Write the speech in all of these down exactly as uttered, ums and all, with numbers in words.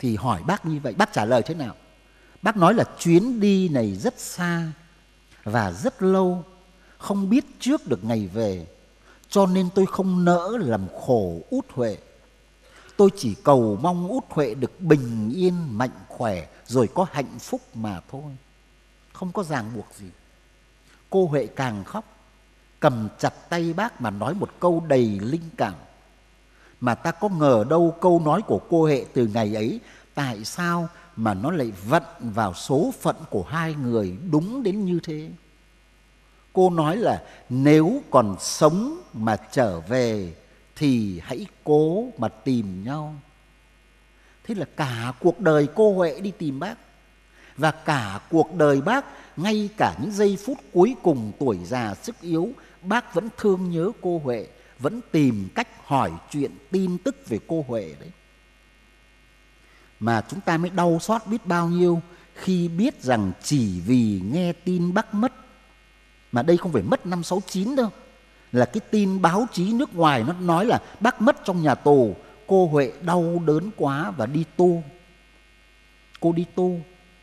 thì hỏi bác như vậy, bác trả lời thế nào? Bác nói là chuyến đi này rất xa và rất lâu, không biết trước được ngày về, cho nên tôi không nỡ làm khổ Út Huệ. Tôi chỉ cầu mong Út Huệ được bình yên, mạnh khỏe, rồi có hạnh phúc mà thôi. Không có ràng buộc gì. Cô Huệ càng khóc, cầm chặt tay bác mà nói một câu đầy linh cảm. Mà ta có ngờ đâu câu nói của cô Huệ từ ngày ấy, tại sao mà nó lại vận vào số phận của hai người đúng đến như thế. Cô nói là nếu còn sống mà trở về thì hãy cố mà tìm nhau. Thế là cả cuộc đời cô Huệ đi tìm bác. Và cả cuộc đời bác, ngay cả những giây phút cuối cùng tuổi già sức yếu, bác vẫn thương nhớ cô Huệ, vẫn tìm cách hỏi chuyện tin tức về cô Huệ đấy. Mà chúng ta mới đau xót biết bao nhiêu khi biết rằng chỉ vì nghe tin bác mất, mà đây không phải mất năm sáu chín đâu, là cái tin báo chí nước ngoài nó nói là bác mất trong nhà tù, cô Huệ đau đớn quá và đi tu. Cô đi tu.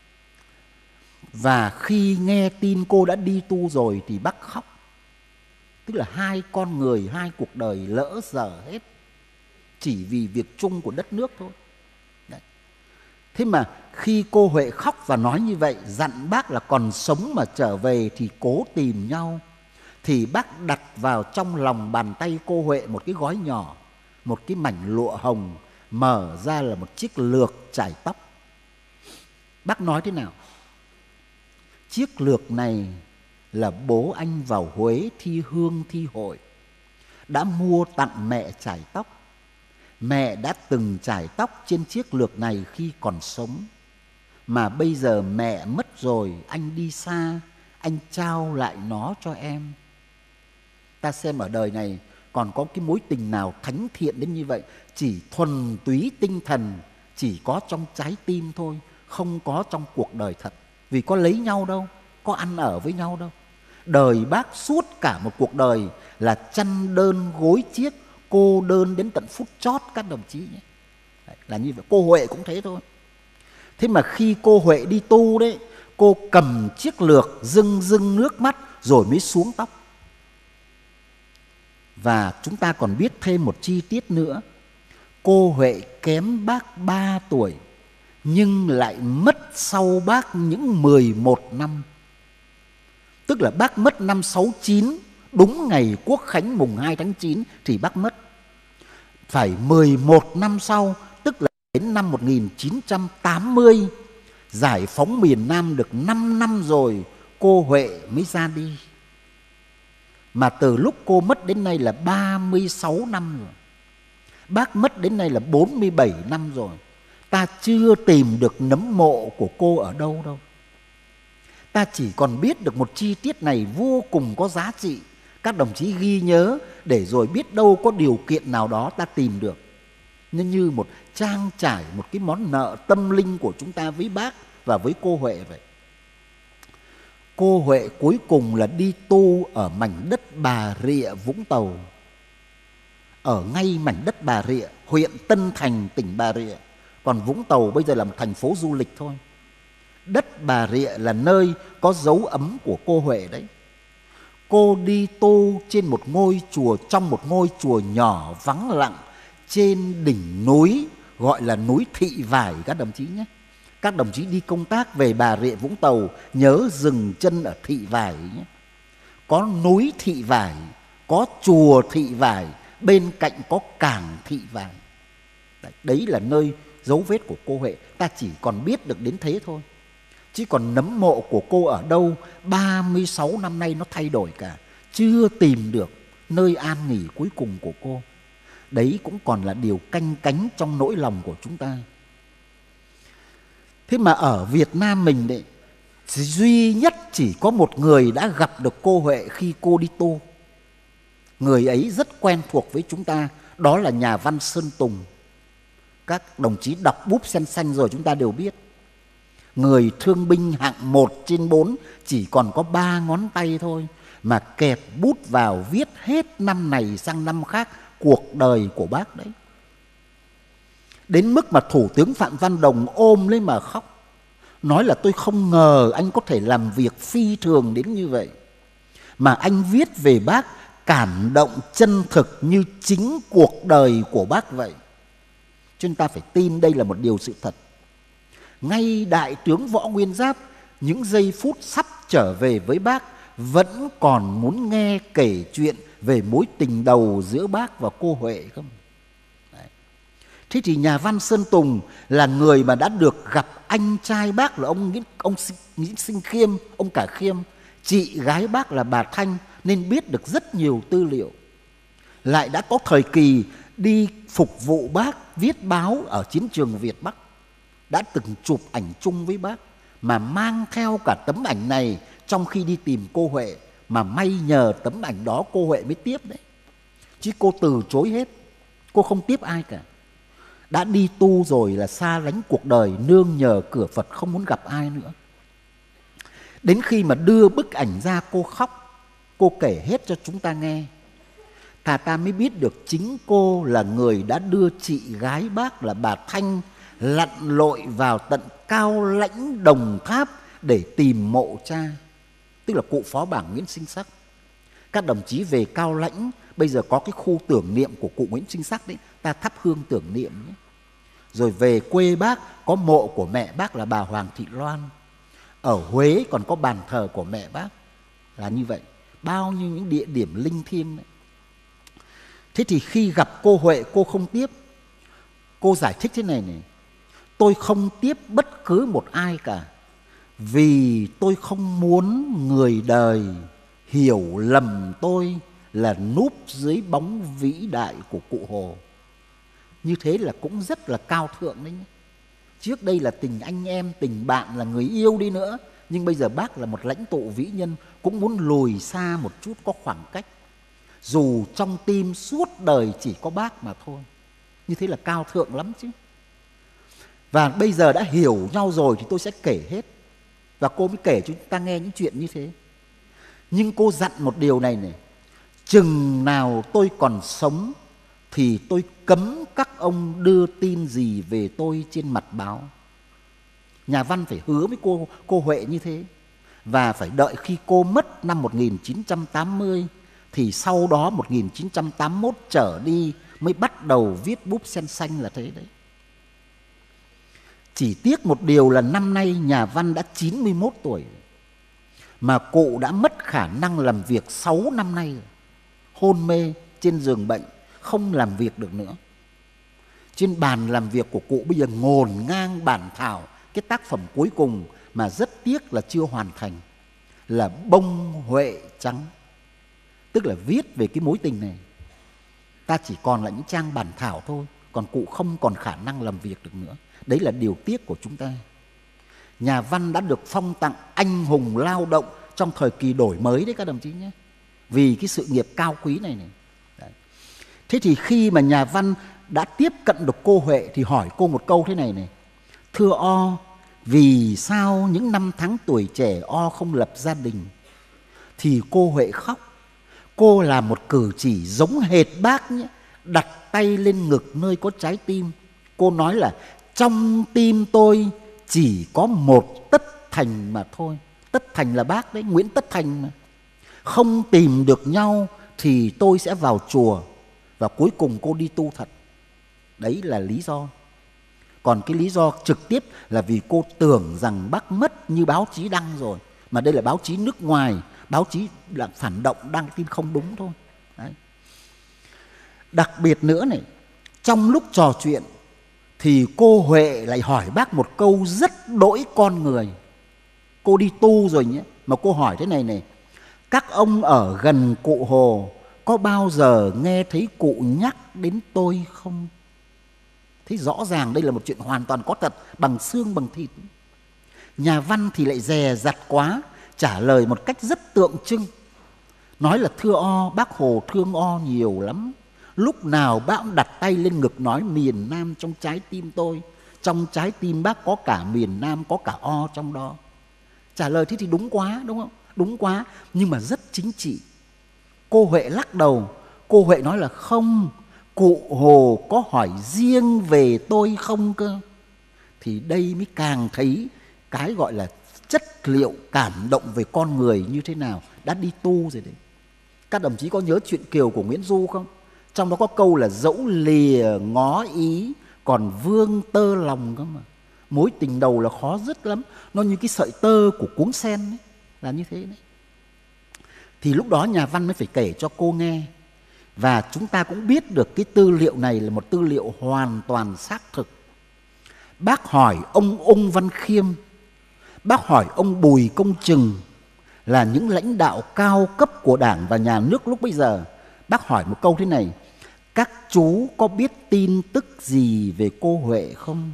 Và khi nghe tin cô đã đi tu rồi thì bác khóc. Tức là hai con người, hai cuộc đời lỡ dở hết, chỉ vì việc chung của đất nước thôi. Đấy. Thế mà khi cô Huệ khóc và nói như vậy, dặn bác là còn sống mà trở về thì cố tìm nhau, thì bác đặt vào trong lòng bàn tay cô Huệ một cái gói nhỏ, một cái mảnh lụa hồng, mở ra là một chiếc lược chải tóc. Bác nói thế nào? Chiếc lược này là bố anh vào Huế thi hương thi hội, đã mua tặng mẹ chải tóc. Mẹ đã từng chải tóc trên chiếc lược này khi còn sống, mà bây giờ mẹ mất rồi, anh đi xa, anh trao lại nó cho em. Ta xem ở đời này còn có cái mối tình nào thánh thiện đến như vậy. Chỉ thuần túy tinh thần, chỉ có trong trái tim thôi, không có trong cuộc đời thật. Vì có lấy nhau đâu, có ăn ở với nhau đâu. Đời bác suốt cả một cuộc đời là chăn đơn gối chiếc, cô đơn đến tận phút chót các đồng chí nhé. Đấy, là như vậy. Cô Huệ cũng thế thôi. Thế mà khi cô Huệ đi tu đấy, cô cầm chiếc lược rưng rưng nước mắt rồi mới xuống tóc. Và chúng ta còn biết thêm một chi tiết nữa. Cô Huệ kém bác ba tuổi, nhưng lại mất sau bác những mười một năm. Tức là bác mất năm sáu chín, đúng ngày Quốc khánh mùng hai tháng chín thì bác mất. Phải mười một năm sau, tức là đến năm một nghìn chín trăm tám mươi, giải phóng miền Nam được năm năm rồi, cô Huệ mới ra đi. Mà từ lúc cô mất đến nay là ba mươi sáu năm rồi. Bác mất đến nay là bốn mươi bảy năm rồi. Ta chưa tìm được nấm mộ của cô ở đâu đâu. Ta chỉ còn biết được một chi tiết này vô cùng có giá trị. Các đồng chí ghi nhớ để rồi biết đâu có điều kiện nào đó ta tìm được. Nhưng như một trang trải, một cái món nợ tâm linh của chúng ta với bác và với cô Huệ vậy. Cô Huệ cuối cùng là đi tu ở mảnh đất Bà Rịa, Vũng Tàu. Ở ngay mảnh đất Bà Rịa, huyện Tân Thành, tỉnh Bà Rịa. Còn Vũng Tàu bây giờ là một thành phố du lịch thôi. Đất Bà Rịa là nơi có dấu ấm của cô Huệ đấy. Cô đi tu trên một ngôi chùa, trong một ngôi chùa nhỏ vắng lặng trên đỉnh núi gọi là núi Thị Vải các đồng chí nhé. Các đồng chí đi công tác về Bà Rịa Vũng Tàu nhớ dừng chân ở Thị Vải nhé. Có núi Thị Vải, có chùa Thị Vải, bên cạnh có cảng Thị Vải. Đấy là nơi dấu vết của cô Huệ. Ta chỉ còn biết được đến thế thôi. Chứ còn nấm mộ của cô ở đâu, ba mươi sáu năm nay nó thay đổi cả. Chưa tìm được nơi an nghỉ cuối cùng của cô. Đấy cũng còn là điều canh cánh trong nỗi lòng của chúng ta. Thế mà ở Việt Nam mình đấy, duy nhất chỉ có một người đã gặp được cô Huệ khi cô đi tu. Người ấy rất quen thuộc với chúng ta, đó là nhà văn Sơn Tùng. Các đồng chí đọc búp Sen Xanh rồi chúng ta đều biết. Người thương binh hạng một trên bốn, chỉ còn có ba ngón tay thôi, mà kẹp bút vào viết hết năm này sang năm khác cuộc đời của bác đấy. Đến mức mà Thủ tướng Phạm Văn Đồng ôm lấy mà khóc, nói là tôi không ngờ anh có thể làm việc phi thường đến như vậy. Mà anh viết về bác cảm động chân thực như chính cuộc đời của bác vậy. Chúng ta phải tin đây là một điều sự thật. Ngay Đại tướng Võ Nguyên Giáp những giây phút sắp trở về với bác vẫn còn muốn nghe kể chuyện về mối tình đầu giữa bác và cô Huệ không? Đấy. Thế thì nhà văn Sơn Tùng là người mà đã được gặp anh trai bác là ông ông Nguyễn Sinh Khiêm, ông Cả Khiêm, chị gái bác là bà Thanh, nên biết được rất nhiều tư liệu. Lại đã có thời kỳ đi phục vụ bác viết báo ở chiến trường Việt Bắc, đã từng chụp ảnh chung với bác, mà mang theo cả tấm ảnh này trong khi đi tìm cô Huệ, mà may nhờ tấm ảnh đó cô Huệ mới tiếp đấy. Chứ cô từ chối hết, cô không tiếp ai cả. Đã đi tu rồi là xa lánh cuộc đời, nương nhờ cửa Phật, không muốn gặp ai nữa. Đến khi mà đưa bức ảnh ra cô khóc, cô kể hết cho chúng ta nghe. Thà ta mới biết được chính cô là người đã đưa chị gái bác là bà Thanh lặn lội vào tận Cao Lãnh, Đồng Tháp để tìm mộ cha, tức là cụ phó bảng Nguyễn Sinh Sắc. Các đồng chí về Cao Lãnh, bây giờ có cái khu tưởng niệm của cụ Nguyễn Sinh Sắc đấy, ta thắp hương tưởng niệm nhé. Rồi về quê bác có mộ của mẹ bác là bà Hoàng Thị Loan. Ở Huế còn có bàn thờ của mẹ bác, là như vậy. Bao nhiêu những địa điểm linh thiêng đấy. Thế thì khi gặp cô Huệ, cô không tiếp. Cô giải thích thế này này: tôi không tiếp bất cứ một ai cả, vì tôi không muốn người đời hiểu lầm tôi là núp dưới bóng vĩ đại của cụ Hồ. Như thế là cũng rất là cao thượng đấy nhé. Trước đây là tình anh em, tình bạn, là người yêu đi nữa, nhưng bây giờ bác là một lãnh tụ vĩ nhân, cũng muốn lùi xa một chút, có khoảng cách. Dù trong tim suốt đời chỉ có bác mà thôi. Như thế là cao thượng lắm chứ. Và bây giờ đã hiểu nhau rồi thì tôi sẽ kể hết. Và cô mới kể cho chúng ta nghe những chuyện như thế. Nhưng cô dặn một điều này này: chừng nào tôi còn sống thì tôi cấm các ông đưa tin gì về tôi trên mặt báo. Nhà văn phải hứa với cô, cô Huệ như thế. Và phải đợi khi cô mất năm một nghìn chín trăm tám mươi, thì sau đó một nghìn chín trăm tám mươi mốt trở đi mới bắt đầu viết búp sen xanh là thế đấy. Chỉ tiếc một điều là năm nay nhà văn đã chín mươi mốt tuổi, mà cụ đã mất khả năng làm việc sáu năm nay rồi. Hôn mê trên giường bệnh, không làm việc được nữa. Trên bàn làm việc của cụ bây giờ ngổn ngang bản thảo cái tác phẩm cuối cùng mà rất tiếc là chưa hoàn thành, là Bông Huệ Trắng. Tức là viết về cái mối tình này. Ta chỉ còn là những trang bản thảo thôi, còn cụ không còn khả năng làm việc được nữa. Đấy là điều tiếc của chúng ta. Nhà văn đã được phong tặng anh hùng lao động trong thời kỳ đổi mới đấy các đồng chí nhé, vì cái sự nghiệp cao quý này này. Đấy. Thế thì khi mà nhà văn đã tiếp cận được cô Huệ thì hỏi cô một câu thế này này: thưa O, vì sao những năm tháng tuổi trẻ O không lập gia đình? Thì cô Huệ khóc. Cô làm một cử chỉ giống hệt bác nhé, đặt tay lên ngực nơi có trái tim. Cô nói là trong tim tôi chỉ có một Tất Thành mà thôi. Tất Thành là bác đấy, Nguyễn Tất Thành mà. Không tìm được nhau thì tôi sẽ vào chùa. Và cuối cùng cô đi tu thật. Đấy là lý do. Còn cái lý do trực tiếp là vì cô tưởng rằng bác mất như báo chí đăng rồi. Mà đây là báo chí nước ngoài, báo chí là phản động, đăng tin không đúng thôi. Đấy. Đặc biệt nữa này, trong lúc trò chuyện thì cô Huệ lại hỏi bác một câu rất đỗi con người. Cô đi tu rồi nhé, mà cô hỏi thế này này: các ông ở gần cụ Hồ có bao giờ nghe thấy cụ nhắc đến tôi không? Thế rõ ràng đây là một chuyện hoàn toàn có thật, bằng xương bằng thịt. Nhà văn thì lại dè dặt quá, trả lời một cách rất tượng trưng. Nói là thưa O, bác Hồ thương O nhiều lắm. Lúc nào bác cũng đặt tay lên ngực nói miền Nam trong trái tim tôi. Trong trái tim bác có cả miền Nam, có cả O trong đó. Trả lời thế thì đúng quá, đúng không? Đúng quá, nhưng mà rất chính trị. Cô Huệ lắc đầu. Cô Huệ nói là không, cụ Hồ có hỏi riêng về tôi không cơ? Thì đây mới càng thấy cái gọi là chất liệu cảm động về con người như thế nào, đã đi tu rồi đấy. Các đồng chí có nhớ chuyện Kiều của Nguyễn Du không? Trong đó có câu là dẫu lìa ngó ý còn vương tơ lòng cơ mà. Mối tình đầu là khó dứt lắm, nó như cái sợi tơ của cuống sen ấy, là như thế đấy. Thì lúc đó nhà văn mới phải kể cho cô nghe. Và chúng ta cũng biết được cái tư liệu này là một tư liệu hoàn toàn xác thực. Bác hỏi ông Ung Văn Khiêm, bác hỏi ông Bùi Công Trừng, là những lãnh đạo cao cấp của Đảng và Nhà nước lúc bấy giờ. Bác hỏi một câu thế này: các chú có biết tin tức gì về cô Huệ không?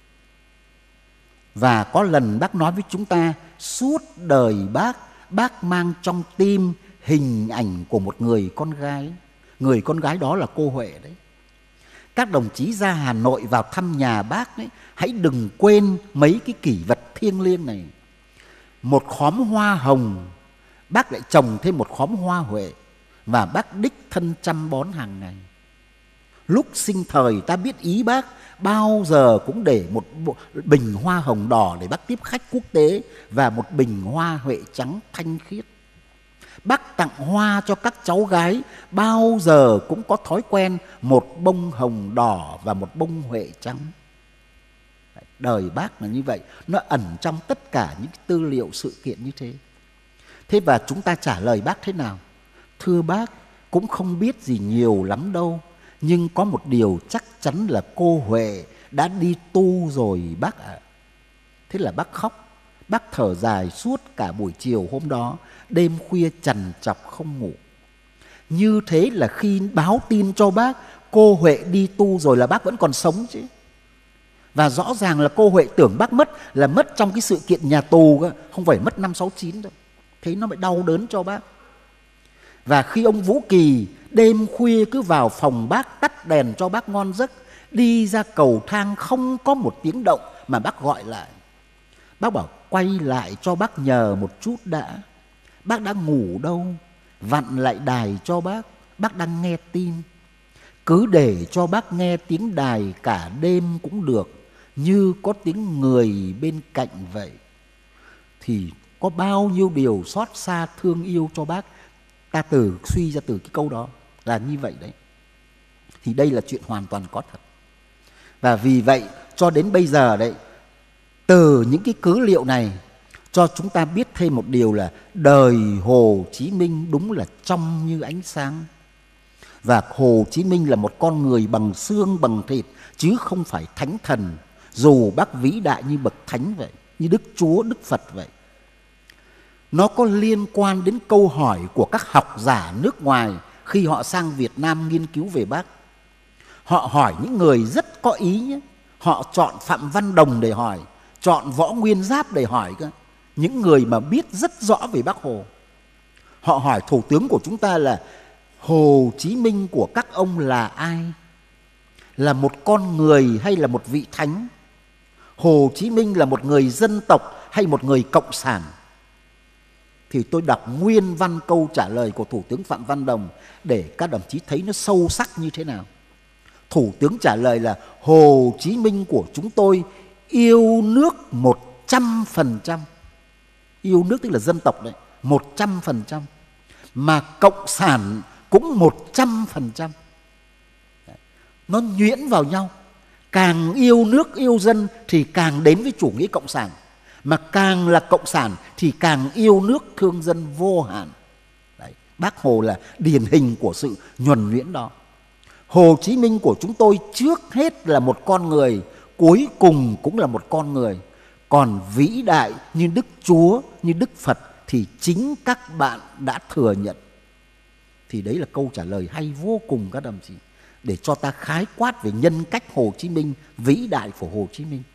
Và có lần bác nói với chúng ta, suốt đời bác, bác mang trong tim hình ảnh của một người con gái. Người con gái đó là cô Huệ đấy. Các đồng chí ra Hà Nội vào thăm nhà bác đấy, hãy đừng quên mấy cái kỷ vật thiêng liêng này. Một khóm hoa hồng, bác lại trồng thêm một khóm hoa Huệ, và bác đích thân chăm bón hàng ngày. Lúc sinh thời ta biết ý bác, bao giờ cũng để một bình hoa hồng đỏ để bác tiếp khách quốc tế, và một bình hoa Huệ trắng thanh khiết. Bác tặng hoa cho các cháu gái, bao giờ cũng có thói quen một bông hồng đỏ và một bông Huệ trắng. Đời bác là như vậy, nó ẩn trong tất cả những tư liệu sự kiện như thế. Thế và chúng ta trả lời bác thế nào? Thưa bác, cũng không biết gì nhiều lắm đâu, nhưng có một điều chắc chắn là cô Huệ đã đi tu rồi bác ạ. À. Thế là bác khóc, bác thở dài suốt cả buổi chiều hôm đó, đêm khuya trằn trọc không ngủ. Như thế là khi báo tin cho bác cô Huệ đi tu rồi là bác vẫn còn sống chứ. Và rõ ràng là cô Huệ tưởng bác mất là mất trong cái sự kiện nhà tù cơ, không phải mất năm sáu chín đâu. Thế nó mới đau đớn cho bác. Và khi ông Vũ Kỳ đêm khuya cứ vào phòng bác tắt đèn cho bác ngon giấc, đi ra cầu thang không có một tiếng động mà bác gọi lại. Bác bảo quay lại cho bác nhờ một chút đã. Bác đã ngủ đâu, vặn lại đài cho bác, bác đang nghe tin. Cứ để cho bác nghe tiếng đài cả đêm cũng được, như có tiếng người bên cạnh vậy. Thì có bao nhiêu điều xót xa thương yêu cho bác, ta từ suy ra từ cái câu đó là như vậy đấy. Thì đây là chuyện hoàn toàn có thật. Và vì vậy cho đến bây giờ đấy, từ những cái cứ liệu này cho chúng ta biết thêm một điều là đời Hồ Chí Minh đúng là trong như ánh sáng. Và Hồ Chí Minh là một con người bằng xương bằng thịt, chứ không phải thánh thần, dù bác vĩ đại như bậc thánh vậy, như Đức Chúa, Đức Phật vậy. Nó có liên quan đến câu hỏi của các học giả nước ngoài khi họ sang Việt Nam nghiên cứu về bác. Họ hỏi những người rất có ý nhé. Họ chọn Phạm Văn Đồng để hỏi, chọn Võ Nguyên Giáp để hỏi cơ. Những người mà biết rất rõ về Bác Hồ. Họ hỏi thủ tướng của chúng ta là Hồ Chí Minh của các ông là ai? Là một con người hay là một vị thánh? Hồ Chí Minh là một người dân tộc hay một người cộng sản? Thì tôi đọc nguyên văn câu trả lời của Thủ tướng Phạm Văn Đồng để các đồng chí thấy nó sâu sắc như thế nào. Thủ tướng trả lời là Hồ Chí Minh của chúng tôi yêu nước một trăm phần trăm. Yêu nước tức là dân tộc đấy, một trăm phần trăm. Mà cộng sản cũng một trăm phần trăm. Nó nhuyễn vào nhau. Càng yêu nước yêu dân thì càng đến với chủ nghĩa cộng sản. Mà càng là cộng sản thì càng yêu nước thương dân vô hạn. Đấy, Bác Hồ là điển hình của sự nhuần nhuyễn đó. Hồ Chí Minh của chúng tôi trước hết là một con người, cuối cùng cũng là một con người. Còn vĩ đại như Đức Chúa, như Đức Phật thì chính các bạn đã thừa nhận. Thì đấy là câu trả lời hay vô cùng các đồng chí, để cho ta khái quát về nhân cách Hồ Chí Minh, vĩ đại của Hồ Chí Minh.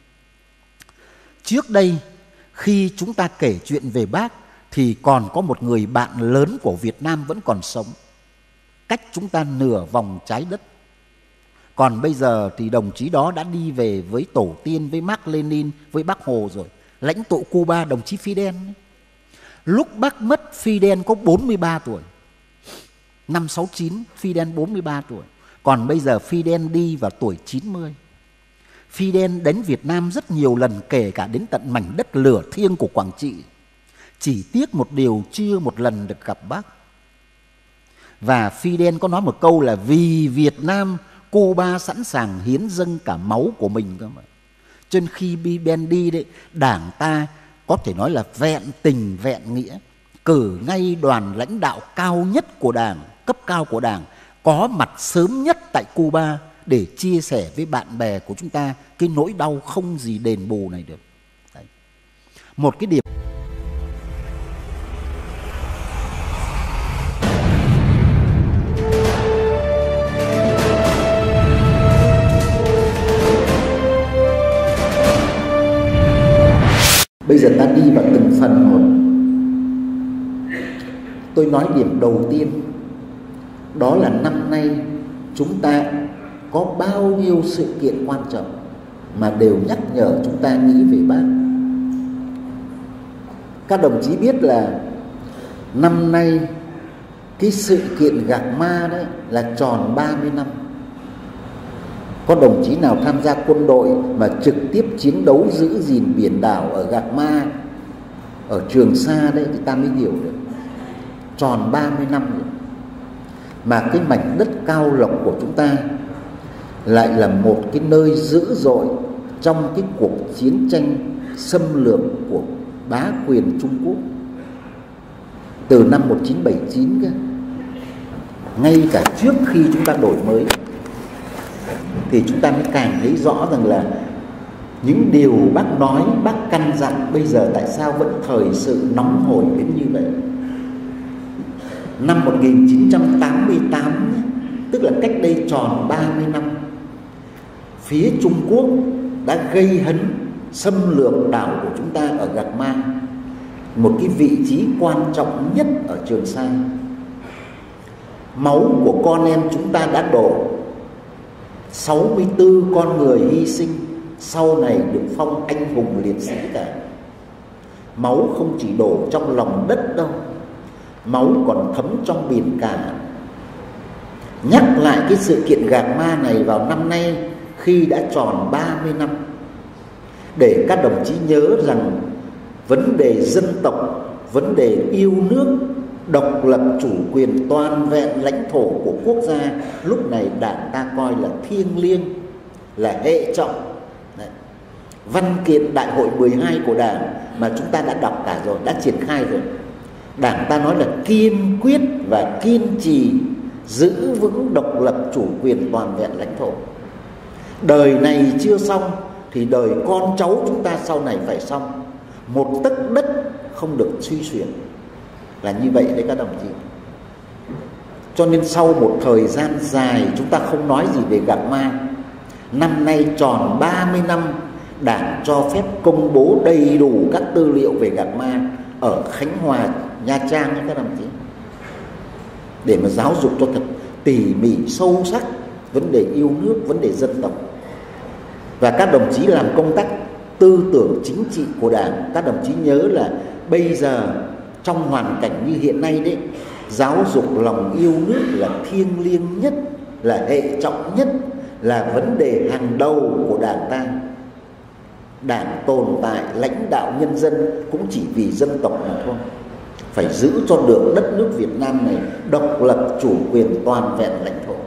Trước đây, khi chúng ta kể chuyện về Bác thì còn có một người bạn lớn của Việt Nam vẫn còn sống, cách chúng ta nửa vòng trái đất. Còn bây giờ thì đồng chí đó đã đi về với tổ tiên, với Mác Lênin, với Bác Hồ rồi. Lãnh tụ Cuba, đồng chí Fidel. Lúc Bác mất, Fidel có bốn mươi ba tuổi. Năm sáu chín, Fidel bốn mươi ba tuổi. Còn bây giờ Fidel đi vào tuổi chín mươi. Fidel đến Việt Nam rất nhiều lần, kể cả đến tận mảnh đất lửa thiêng của Quảng Trị. Chỉ tiếc một điều, chưa một lần được gặp Bác. Và Fidel có nói một câu là vì Việt Nam, Cuba sẵn sàng hiến dâng cả máu của mình cơ mà. Cho nên khi Fidel đi đấy, Đảng ta có thể nói là vẹn tình vẹn nghĩa, cử ngay đoàn lãnh đạo cao nhất của Đảng, cấp cao của Đảng, có mặt sớm nhất tại Cuba để chia sẻ với bạn bè của chúng ta cái nỗi đau không gì đền bù này được. Đấy. Một cái điểm bây giờ ta đi vào từng phần một. Tôi nói điểm đầu tiên, đó là năm nay chúng ta có bao nhiêu sự kiện quan trọng mà đều nhắc nhở chúng ta nghĩ về Bác. Các đồng chí biết là năm nay cái sự kiện Gạc Ma đấy là tròn ba mươi năm. Có đồng chí nào tham gia quân đội mà trực tiếp chiến đấu giữ gìn biển đảo ở Gạc Ma, ở Trường Sa đấy, thì ta mới hiểu được. Tròn ba mươi năm rồi. Mà cái mảnh đất cao lộc của chúng ta lại là một cái nơi dữ dội trong cái cuộc chiến tranh xâm lược của bá quyền Trung Quốc từ năm một nghìn chín trăm bảy mươi chín cơ. Ngay cả trước khi chúng ta đổi mới thì chúng ta mới càng thấy rõ rằng là những điều Bác nói, Bác căn dặn bây giờ tại sao vẫn thời sự nóng hổi đến như vậy. Năm một nghìn chín trăm tám mươi tám, tức là cách đây tròn ba mươi năm, phía Trung Quốc đã gây hấn xâm lược đảo của chúng ta ở Gạc Ma, một cái vị trí quan trọng nhất ở Trường Sa. Máu của con em chúng ta đã đổ, sáu mươi tư con người hy sinh, sau này được phong anh hùng liệt sĩ cả. Máu không chỉ đổ trong lòng đất đâu, máu còn thấm trong biển cả. Nhắc lại cái sự kiện Gạc Ma này vào năm nay khi đã tròn ba mươi năm, để các đồng chí nhớ rằng vấn đề dân tộc, vấn đề yêu nước, độc lập chủ quyền toàn vẹn lãnh thổ của quốc gia lúc này Đảng ta coi là thiêng liêng, là hệ trọng. Đấy. Văn kiện đại hội mười hai của Đảng mà chúng ta đã đọc cả rồi, đã triển khai rồi. Đảng ta nói là kiên quyết và kiên trì giữ vững độc lập chủ quyền toàn vẹn lãnh thổ. Đời này chưa xong thì đời con cháu chúng ta sau này phải xong. Một tấc đất không được suy xuyển, là như vậy đấy các đồng chí. Cho nên sau một thời gian dài chúng ta không nói gì về Gạc Ma, năm nay tròn ba mươi năm Đảng cho phép công bố đầy đủ các tư liệu về Gạc Ma ở Khánh Hòa, Nha Trang các đồng chí, để mà giáo dục cho thật tỉ mỉ sâu sắc vấn đề yêu nước, vấn đề dân tộc. Và các đồng chí làm công tác tư tưởng chính trị của Đảng, các đồng chí nhớ là bây giờ trong hoàn cảnh như hiện nay đấy, giáo dục lòng yêu nước là thiêng liêng nhất, là hệ trọng nhất, là vấn đề hàng đầu của Đảng ta. Đảng tồn tại, lãnh đạo nhân dân cũng chỉ vì dân tộc mà thôi. Phải giữ cho được đất nước Việt Nam này độc lập chủ quyền toàn vẹn lãnh thổ.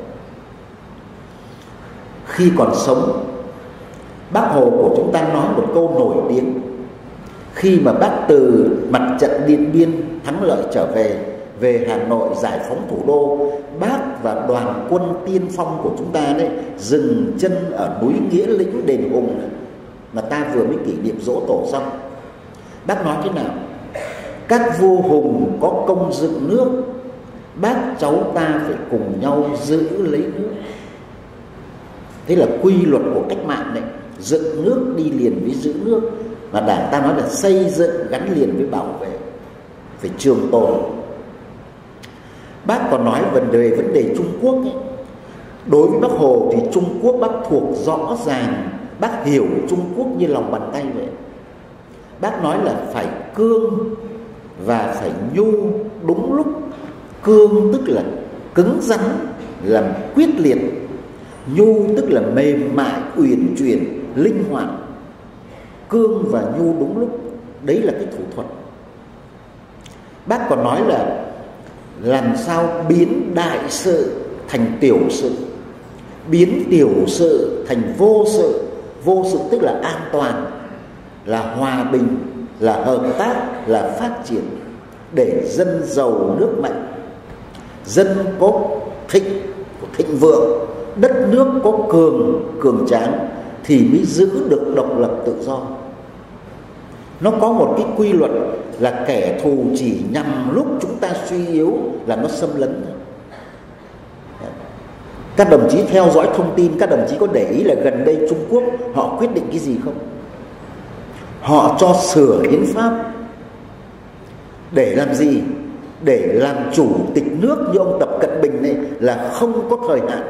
Khi còn sống, Bác Hồ của chúng ta nói một câu nổi tiếng. Khi mà Bác từ mặt trận Điện Biên thắng lợi trở về, về Hà Nội giải phóng thủ đô, Bác và đoàn quân tiên phong của chúng ta đấy dừng chân ở núi Nghĩa Lĩnh Đền Hùng này, mà ta vừa mới kỷ niệm giỗ tổ xong. Bác nói thế nào? Các vua hùng có công dựng nước, bác cháu ta phải cùng nhau giữ lấy nước. Thế là quy luật của cách mạng đấy, dựng nước đi liền với giữ nước. Mà Đảng ta nói là xây dựng gắn liền với bảo vệ, phải trường tồn. Bác còn nói vấn đề vấn đề Trung Quốc ấy. Đối với Bác Hồ thì Trung Quốc Bác thuộc rõ ràng, Bác hiểu Trung Quốc như lòng bàn tay vậy. Bác nói là phải cương và phải nhu đúng lúc. Cương tức là cứng rắn, làm quyết liệt, nhu tức là mềm mại, uyển chuyển, linh hoạt, cương và nhu đúng lúc. Đấy là cái thủ thuật. Bác còn nói là làm sao biến đại sự thành tiểu sự, biến tiểu sự thành vô sự. Vô sự tức là an toàn, là hòa bình, là hợp tác, là phát triển, để dân giàu nước mạnh, dân có thịnh thịnh vượng, đất nước có cường cường tráng thì mới giữ được độc lập tự do. Nó có một cái quy luật là kẻ thù chỉ nhằm lúc chúng ta suy yếu là nó xâm lấn. Các đồng chí theo dõi thông tin, các đồng chí có để ý là gần đây Trung Quốc họ quyết định cái gì không? Họ cho sửa hiến pháp. Để làm gì? Để làm chủ tịch nước như ông Tập Cận Bình này là không có thời hạn.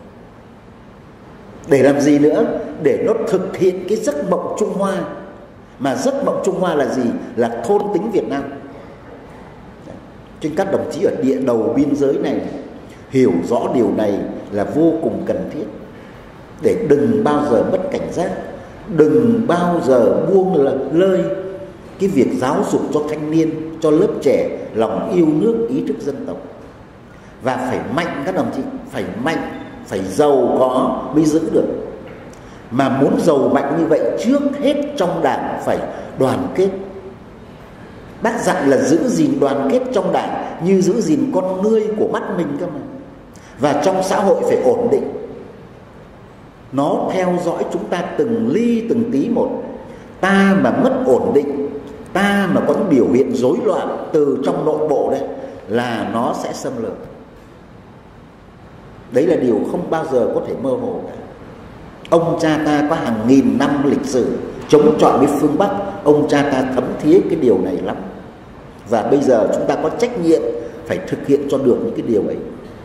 Để làm gì nữa? Để nó thực hiện cái giấc mộng Trung Hoa. Mà giấc mộng Trung Hoa là gì? Là thôn tính Việt Nam. Cho nên các đồng chí ở địa đầu biên giới này hiểu rõ điều này là vô cùng cần thiết, để đừng bao giờ mất cảnh giác, đừng bao giờ buông lơi cái việc giáo dục cho thanh niên, cho lớp trẻ lòng yêu nước, ý thức dân tộc. Và phải mạnh các đồng chí, phải mạnh, phải giàu có mới giữ được. Mà muốn giàu mạnh như vậy, trước hết trong đảng phải đoàn kết. Bác dặn là giữ gìn đoàn kết trong đảng như giữ gìn con ngươi của mắt mình cơ mà. Và trong xã hội phải ổn định. Nó theo dõi chúng ta từng ly từng tí một. Ta mà mất ổn định, ta mà có biểu hiện rối loạn từ trong nội bộ đấy, là nó sẽ xâm lược. Đấy là điều không bao giờ có thể mơ hồ cả. Ông cha ta có hàng nghìn năm lịch sử chống chọi với phương Bắc, ông cha ta thấm thía cái điều này lắm. Và bây giờ chúng ta có trách nhiệm phải thực hiện cho được những cái điều ấy.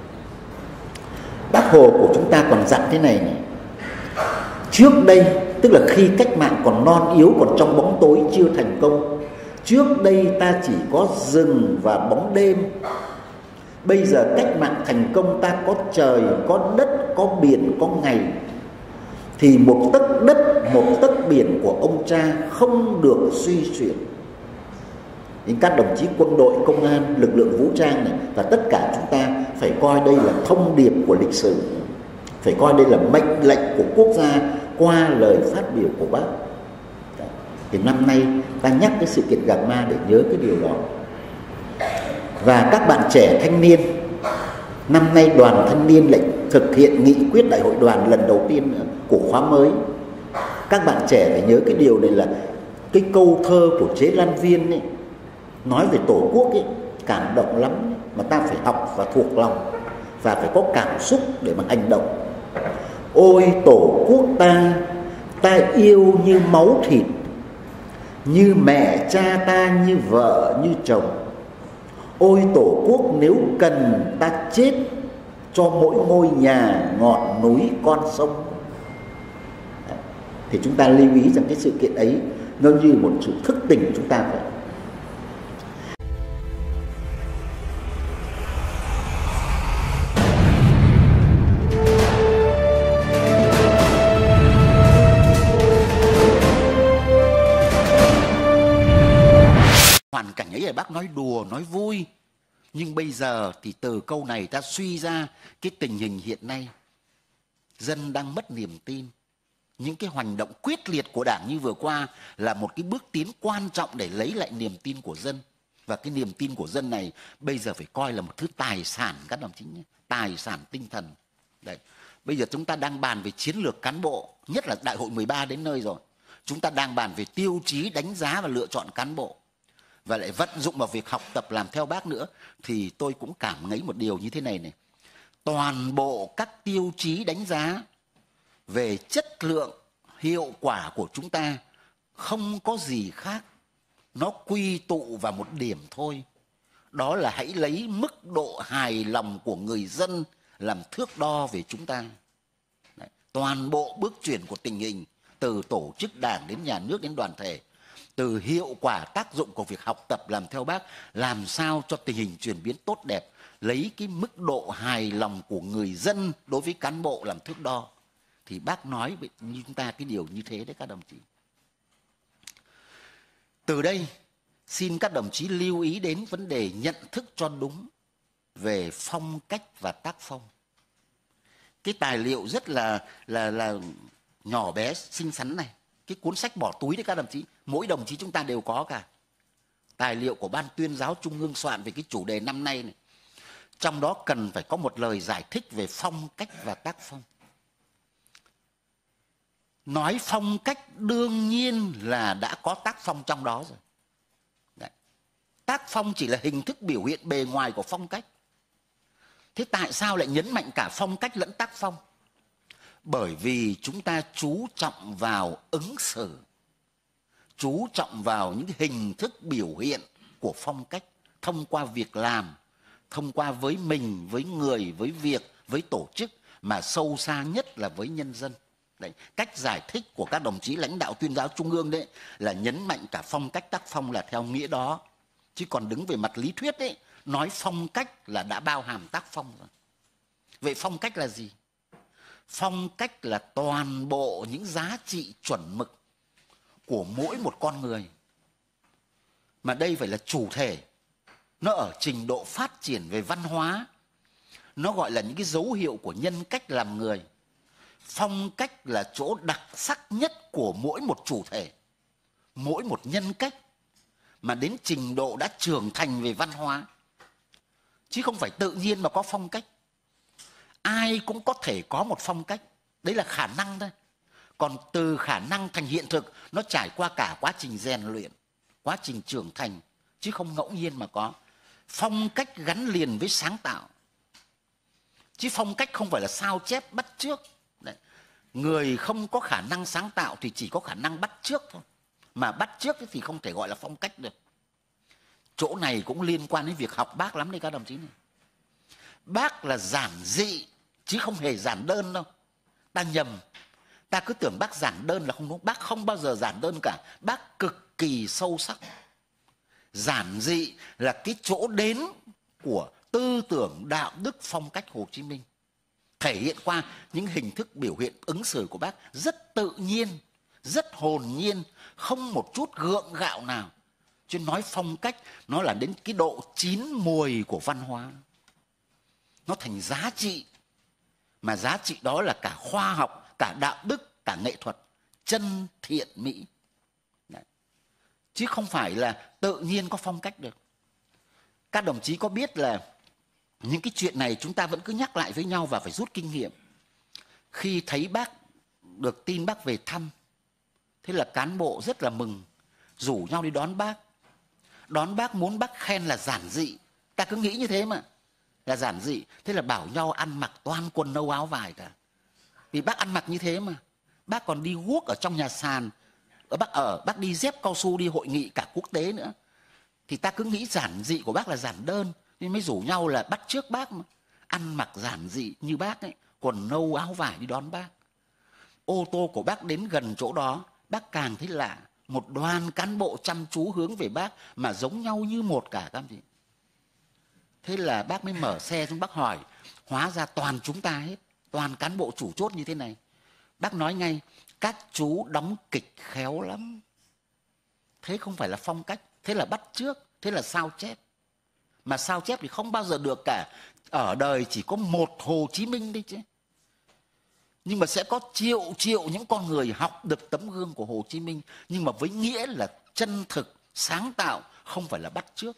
Bác Hồ của chúng ta còn dặn thế này này: trước đây, tức là khi cách mạng còn non yếu, còn trong bóng tối chưa thành công, trước đây ta chỉ có rừng và bóng đêm. Bây giờ cách mạng thành công, ta có trời, có đất, có biển, có ngày. Thì một tấc đất, một tấc biển của ông cha không được suy chuyển. Nên các đồng chí quân đội, công an, lực lượng vũ trang này và tất cả chúng ta phải coi đây là thông điệp của lịch sử, phải coi đây là mệnh lệnh của quốc gia qua lời phát biểu của Bác. Thì năm nay ta nhắc cái sự kiện Gạc Ma để nhớ cái điều đó. Và các bạn trẻ thanh niên, năm nay đoàn thanh niên lại thực hiện nghị quyết đại hội đoàn lần đầu tiên nữa của khóa mới. Các bạn trẻ phải nhớ cái điều này là cái câu thơ của Chế Lan Viên ấy, nói về Tổ quốc ấy, cảm động lắm ấy, mà ta phải học và thuộc lòng và phải có cảm xúc để mà hành động. Ôi Tổ quốc ta, ta yêu như máu thịt, như mẹ cha ta, như vợ, như chồng. Ôi Tổ quốc, nếu cần ta chết cho mỗi ngôi nhà, ngọn núi, con sông. Thì chúng ta lưu ý rằng cái sự kiện ấy nó như một sự thức tỉnh chúng ta vậy. Hoàn cảnh ấy là bác nói đùa, nói vui. Nhưng bây giờ thì từ câu này ta suy ra cái tình hình hiện nay. Dân đang mất niềm tin. Những cái hành động quyết liệt của Đảng như vừa qua là một cái bước tiến quan trọng để lấy lại niềm tin của dân. Và cái niềm tin của dân này bây giờ phải coi là một thứ tài sản các đồng chí nhé. Tài sản tinh thần. Đấy. Bây giờ chúng ta đang bàn về chiến lược cán bộ, nhất là đại hội mười ba đến nơi rồi. Chúng ta đang bàn về tiêu chí đánh giá và lựa chọn cán bộ. Và lại vận dụng vào việc học tập làm theo Bác nữa. Thì tôi cũng cảm ngấy một điều như thế này này. Toàn bộ các tiêu chí đánh giá về chất lượng, hiệu quả của chúng ta không có gì khác. Nó quy tụ vào một điểm thôi. Đó là hãy lấy mức độ hài lòng của người dân làm thước đo về chúng ta. Đấy. Toàn bộ bước chuyển của tình hình từ tổ chức đảng đến nhà nước đến đoàn thể từ hiệu quả tác dụng của việc học tập làm theo Bác, làm sao cho tình hình chuyển biến tốt đẹp, lấy cái mức độ hài lòng của người dân đối với cán bộ làm thước đo. Thì Bác nói với chúng ta cái điều như thế đấy các đồng chí. Từ đây xin các đồng chí lưu ý đến vấn đề nhận thức cho đúng về phong cách và tác phong. Cái tài liệu rất là là là nhỏ bé xinh xắn này, cái cuốn sách bỏ túi đấy các đồng chí, mỗi đồng chí chúng ta đều có cả. Tài liệu của Ban Tuyên giáo Trung ương soạn về cái chủ đề năm nay này. Trong đó cần phải có một lời giải thích về phong cách và tác phong. Nói phong cách đương nhiên là đã có tác phong trong đó rồi. Đấy. Tác phong chỉ là hình thức biểu hiện bề ngoài của phong cách. Thế tại sao lại nhấn mạnh cả phong cách lẫn tác phong? Bởi vì chúng ta chú trọng vào ứng xử, chú trọng vào những hình thức biểu hiện của phong cách thông qua việc làm, thông qua với mình, với người, với việc, với tổ chức, mà sâu xa nhất là với nhân dân. Đấy, cách giải thích của các đồng chí lãnh đạo Tuyên giáo Trung ương đấy là nhấn mạnh cả phong cách tác phong là theo nghĩa đó. Chứ còn đứng về mặt lý thuyết ấy, nói phong cách là đã bao hàm tác phong rồi. Vậy phong cách là gì? Phong cách là toàn bộ những giá trị chuẩn mực của mỗi một con người. Mà đây phải là chủ thể. Nó ở trình độ phát triển về văn hóa. Nó gọi là những cái dấu hiệu của nhân cách làm người. Phong cách là chỗ đặc sắc nhất của mỗi một chủ thể, mỗi một nhân cách mà đến trình độ đã trưởng thành về văn hóa. Chứ không phải tự nhiên mà có phong cách. Ai cũng có thể có một phong cách. Đấy là khả năng thôi. Còn từ khả năng thành hiện thực, nó trải qua cả quá trình rèn luyện, quá trình trưởng thành, chứ không ngẫu nhiên mà có. Phong cách gắn liền với sáng tạo. Chứ phong cách không phải là sao chép bắt chước. Đấy. Người không có khả năng sáng tạo thì chỉ có khả năng bắt chước thôi. Mà bắt chước thì không thể gọi là phong cách được. Chỗ này cũng liên quan đến việc học Bác lắm đấy các đồng chí này. Bác là giản dị chứ không hề giản đơn đâu. Ta nhầm. Ta cứ tưởng Bác giản đơn là không đúng. Bác không bao giờ giản đơn cả. Bác cực kỳ sâu sắc. Giản dị là cái chỗ đến của tư tưởng đạo đức phong cách Hồ Chí Minh. Thể hiện qua những hình thức biểu hiện ứng xử của Bác rất tự nhiên, rất hồn nhiên, không một chút gượng gạo nào. Chứ nói phong cách nó là đến cái độ chín mùi của văn hóa. Nó thành giá trị. Mà giá trị đó là cả khoa học, cả đạo đức, cả nghệ thuật, chân thiện mỹ. Đấy. Chứ không phải là tự nhiên có phong cách được. Các đồng chí có biết là những cái chuyện này chúng ta vẫn cứ nhắc lại với nhau và phải rút kinh nghiệm. Khi thấy Bác, được tin Bác về thăm, thế là cán bộ rất là mừng, rủ nhau đi đón Bác. Đón Bác muốn Bác khen là giản dị. Ta cứ nghĩ như thế mà, là giản dị. Thế là bảo nhau ăn mặc toàn quần nâu áo vải cả. Vì Bác ăn mặc như thế mà. Bác còn đi guốc ở trong nhà sàn. Ở Bác ở, Bác đi dép cao su đi hội nghị cả quốc tế nữa. Thì ta cứ nghĩ giản dị của Bác là giản đơn, nên mới rủ nhau là bắt chước Bác mà. Ăn mặc giản dị như Bác ấy, quần nâu áo vải đi đón Bác. Ô tô của Bác đến gần chỗ đó, Bác càng thấy lạ. Một đoàn cán bộ chăm chú hướng về Bác mà giống nhau như một cả các anh chị. Thế là Bác mới mở xe xuống, Bác hỏi. Hóa ra toàn chúng ta hết, toàn cán bộ chủ chốt như thế này. Bác nói ngay, các chú đóng kịch khéo lắm. Thế không phải là phong cách, thế là bắt chước, thế là sao chép. Mà sao chép thì không bao giờ được cả. Ở đời chỉ có một Hồ Chí Minh đấy chứ. Nhưng mà sẽ có triệu triệu những con người học được tấm gương của Hồ Chí Minh. Nhưng mà với nghĩa là chân thực, sáng tạo, không phải là bắt chước.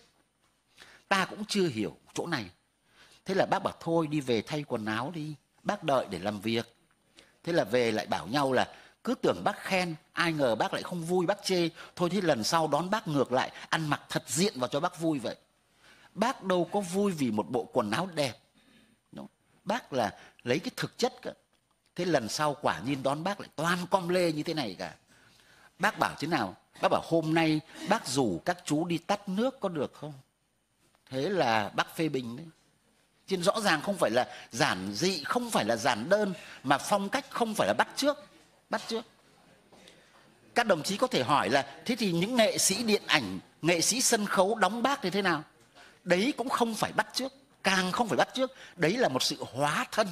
Ta cũng chưa hiểu chỗ này. Thế là bác bảo thôi đi về thay quần áo đi. Bác đợi để làm việc. Thế là về lại bảo nhau là cứ tưởng bác khen, ai ngờ bác lại không vui, bác chê. Thôi thế lần sau đón bác ngược lại, ăn mặc thật diện vào cho bác vui vậy. Bác đâu có vui vì một bộ quần áo đẹp. Đúng. Bác là lấy cái thực chất cả. Thế lần sau quả nhiên đón bác lại toàn com lê như thế này cả. Bác bảo thế nào? Bác bảo hôm nay bác rủ các chú đi tắt nước có được không? Thế là bác phê bình đấy. Chứ rõ ràng không phải là giản dị, không phải là giản đơn, mà phong cách không phải là bắt chước. Bắt chước. Các đồng chí có thể hỏi là thế thì những nghệ sĩ điện ảnh, nghệ sĩ sân khấu đóng bác thì thế nào? Đấy cũng không phải bắt chước, càng không phải bắt chước. Đấy là một sự hóa thân.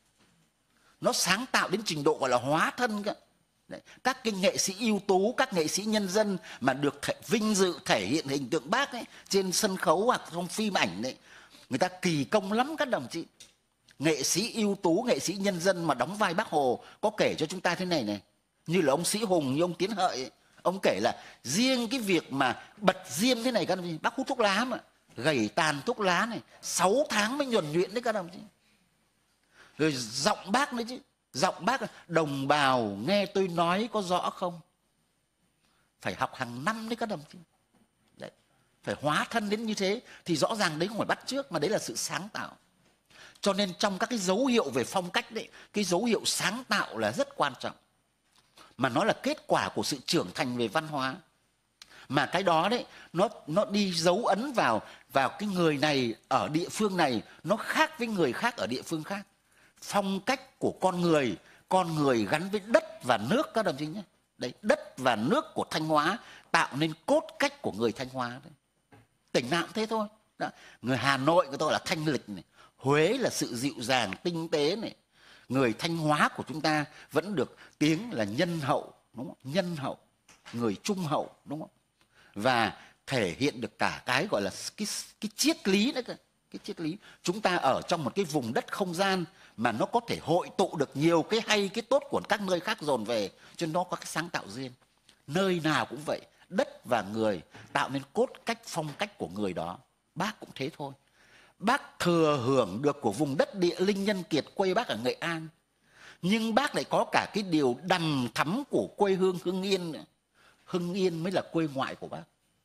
Nó sáng tạo đến trình độ gọi là hóa thân cơ. Đấy. Các cái nghệ sĩ ưu tú, các nghệ sĩ nhân dân mà được thể, vinh dự thể hiện hình tượng bác ấy, trên sân khấu hoặc trong phim ảnh đấy, người ta kỳ công lắm các đồng chí. Nghệ sĩ ưu tú, nghệ sĩ nhân dân mà đóng vai Bác Hồ có kể cho chúng ta thế này này. Như là ông Sĩ Hùng, như ông Tiến Hợi ấy, ông kể là riêng cái việc mà bật diêm thế này các đồng chí, bác hút thuốc lá mà, gầy tàn thuốc lá này, sáu tháng mới nhuần nhuyễn đấy các đồng chí. Rồi giọng bác nữa chứ, giọng bác là đồng bào nghe tôi nói có rõ không? Phải học hàng năm đấy các đồng chí. Đấy. Phải hóa thân đến như thế thì rõ ràng đấy không phải bắt chước mà đấy là sự sáng tạo. Cho nên trong các cái dấu hiệu về phong cách đấy, cái dấu hiệu sáng tạo là rất quan trọng. Mà nó là kết quả của sự trưởng thành về văn hóa. Mà cái đó đấy, nó nó đi dấu ấn vào vào cái người này ở địa phương này nó khác với người khác ở địa phương khác. Phong cách của con người, con người gắn với đất và nước các đồng chí nhé. Đấy, đất và nước của Thanh Hóa tạo nên cốt cách của người Thanh Hóa đấy. Tỉnh nào cũng thế thôi. Đó. Người Hà Nội người ta gọi là thanh lịch này, Huế là sự dịu dàng tinh tế này. Người Thanh Hóa của chúng ta vẫn được tiếng là nhân hậu, đúng không? Nhân hậu, người trung hậu, đúng không? Và thể hiện được cả cái gọi là cái, cái triết lý đấy cơ. Cái triết lý. Chúng ta ở trong một cái vùng đất không gian mà nó có thể hội tụ được nhiều cái hay, cái tốt của các nơi khác dồn về. Cho nên nó có cái sáng tạo riêng. Nơi nào cũng vậy. Đất và người tạo nên cốt cách, phong cách của người đó. Bác cũng thế thôi. Bác thừa hưởng được của vùng đất địa linh nhân kiệt quê bác ở Nghệ An. Nhưng bác lại có cả cái điều đằm thắm của quê hương Hưng Yên nữa. Hưng Yên mới là quê ngoại của bác.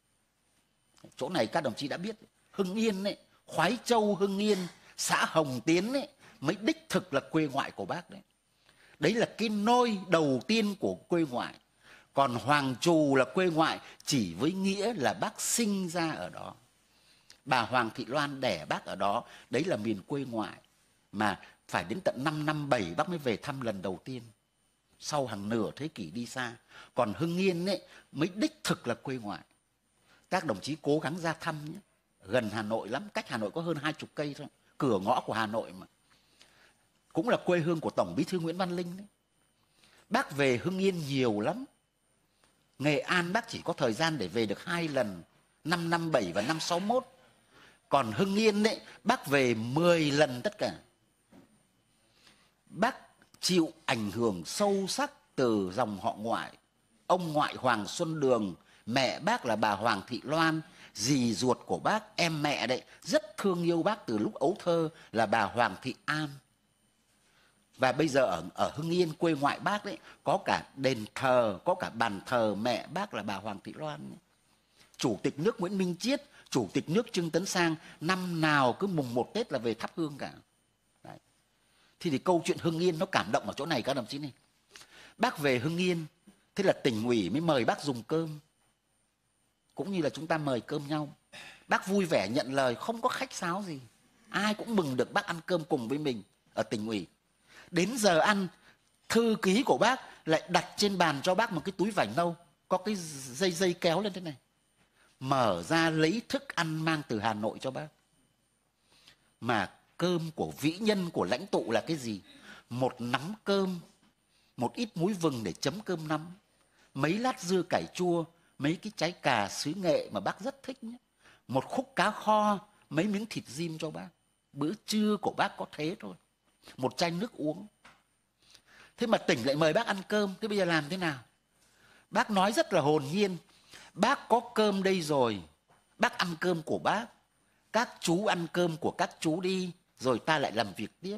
Chỗ này các đồng chí đã biết. Hưng Yên ấy, Khoái Châu Hưng Yên, xã Hồng Tiến ấy, mới đích thực là quê ngoại của bác đấy. Đấy là cái nôi đầu tiên của quê ngoại. Còn Hoàng Trù là quê ngoại chỉ với nghĩa là bác sinh ra ở đó. Bà Hoàng Thị Loan đẻ bác ở đó, đấy là miền quê ngoại. Mà phải đến tận năm năm bảy bác mới về thăm lần đầu tiên. Sau hàng nửa thế kỷ đi xa. Còn Hưng Yên ấy, mới đích thực là quê ngoại. Các đồng chí cố gắng ra thăm nhé. Gần Hà Nội lắm, cách Hà Nội có hơn hai chục cây thôi. Cửa ngõ của Hà Nội mà. Cũng là quê hương của Tổng Bí thư Nguyễn Văn Linh đấy. Bác về Hưng Yên nhiều lắm. Nghệ An bác chỉ có thời gian để về được hai lần, năm năm bảy và năm sáu mốt. Còn Hưng Yên đấy, bác về mười lần tất cả. Bác chịu ảnh hưởng sâu sắc từ dòng họ ngoại. Ông ngoại Hoàng Xuân Đường, mẹ bác là bà Hoàng Thị Loan, dì ruột của bác, em mẹ đấy, rất thương yêu bác từ lúc ấu thơ là bà Hoàng Thị An. Và bây giờ ở, ở Hưng Yên, quê ngoại bác đấy, có cả đền thờ, có cả bàn thờ mẹ bác là bà Hoàng Thị Loan. Chủ tịch nước Nguyễn Minh Chiết, Chủ tịch nước Trương Tấn Sang, năm nào cứ mùng một Tết là về thắp hương cả. Đấy. Thì, thì câu chuyện Hưng Yên nó cảm động ở chỗ này các đồng chí này. Bác về Hưng Yên, thế là tỉnh ủy mới mời bác dùng cơm. Cũng như là chúng ta mời cơm nhau. Bác vui vẻ nhận lời, không có khách sáo gì. Ai cũng mừng được bác ăn cơm cùng với mình ở tỉnh ủy. Đến giờ ăn, thư ký của bác lại đặt trên bàn cho bác một cái túi vải nâu, có cái dây dây kéo lên thế này. Mở ra lấy thức ăn mang từ Hà Nội cho bác. Mà cơm của vĩ nhân, của lãnh tụ là cái gì? Một nắm cơm, một ít muối vừng để chấm cơm nắm, mấy lát dưa cải chua, mấy cái trái cà xứ Nghệ mà bác rất thích nhé. Một khúc cá kho, mấy miếng thịt rim cho bác. Bữa trưa của bác có thế thôi. Một chai nước uống. Thế mà tỉnh lại mời bác ăn cơm. Thế bây giờ làm thế nào? Bác nói rất là hồn nhiên. Bác có cơm đây rồi, bác ăn cơm của bác. Các chú ăn cơm của các chú đi, rồi ta lại làm việc tiếp.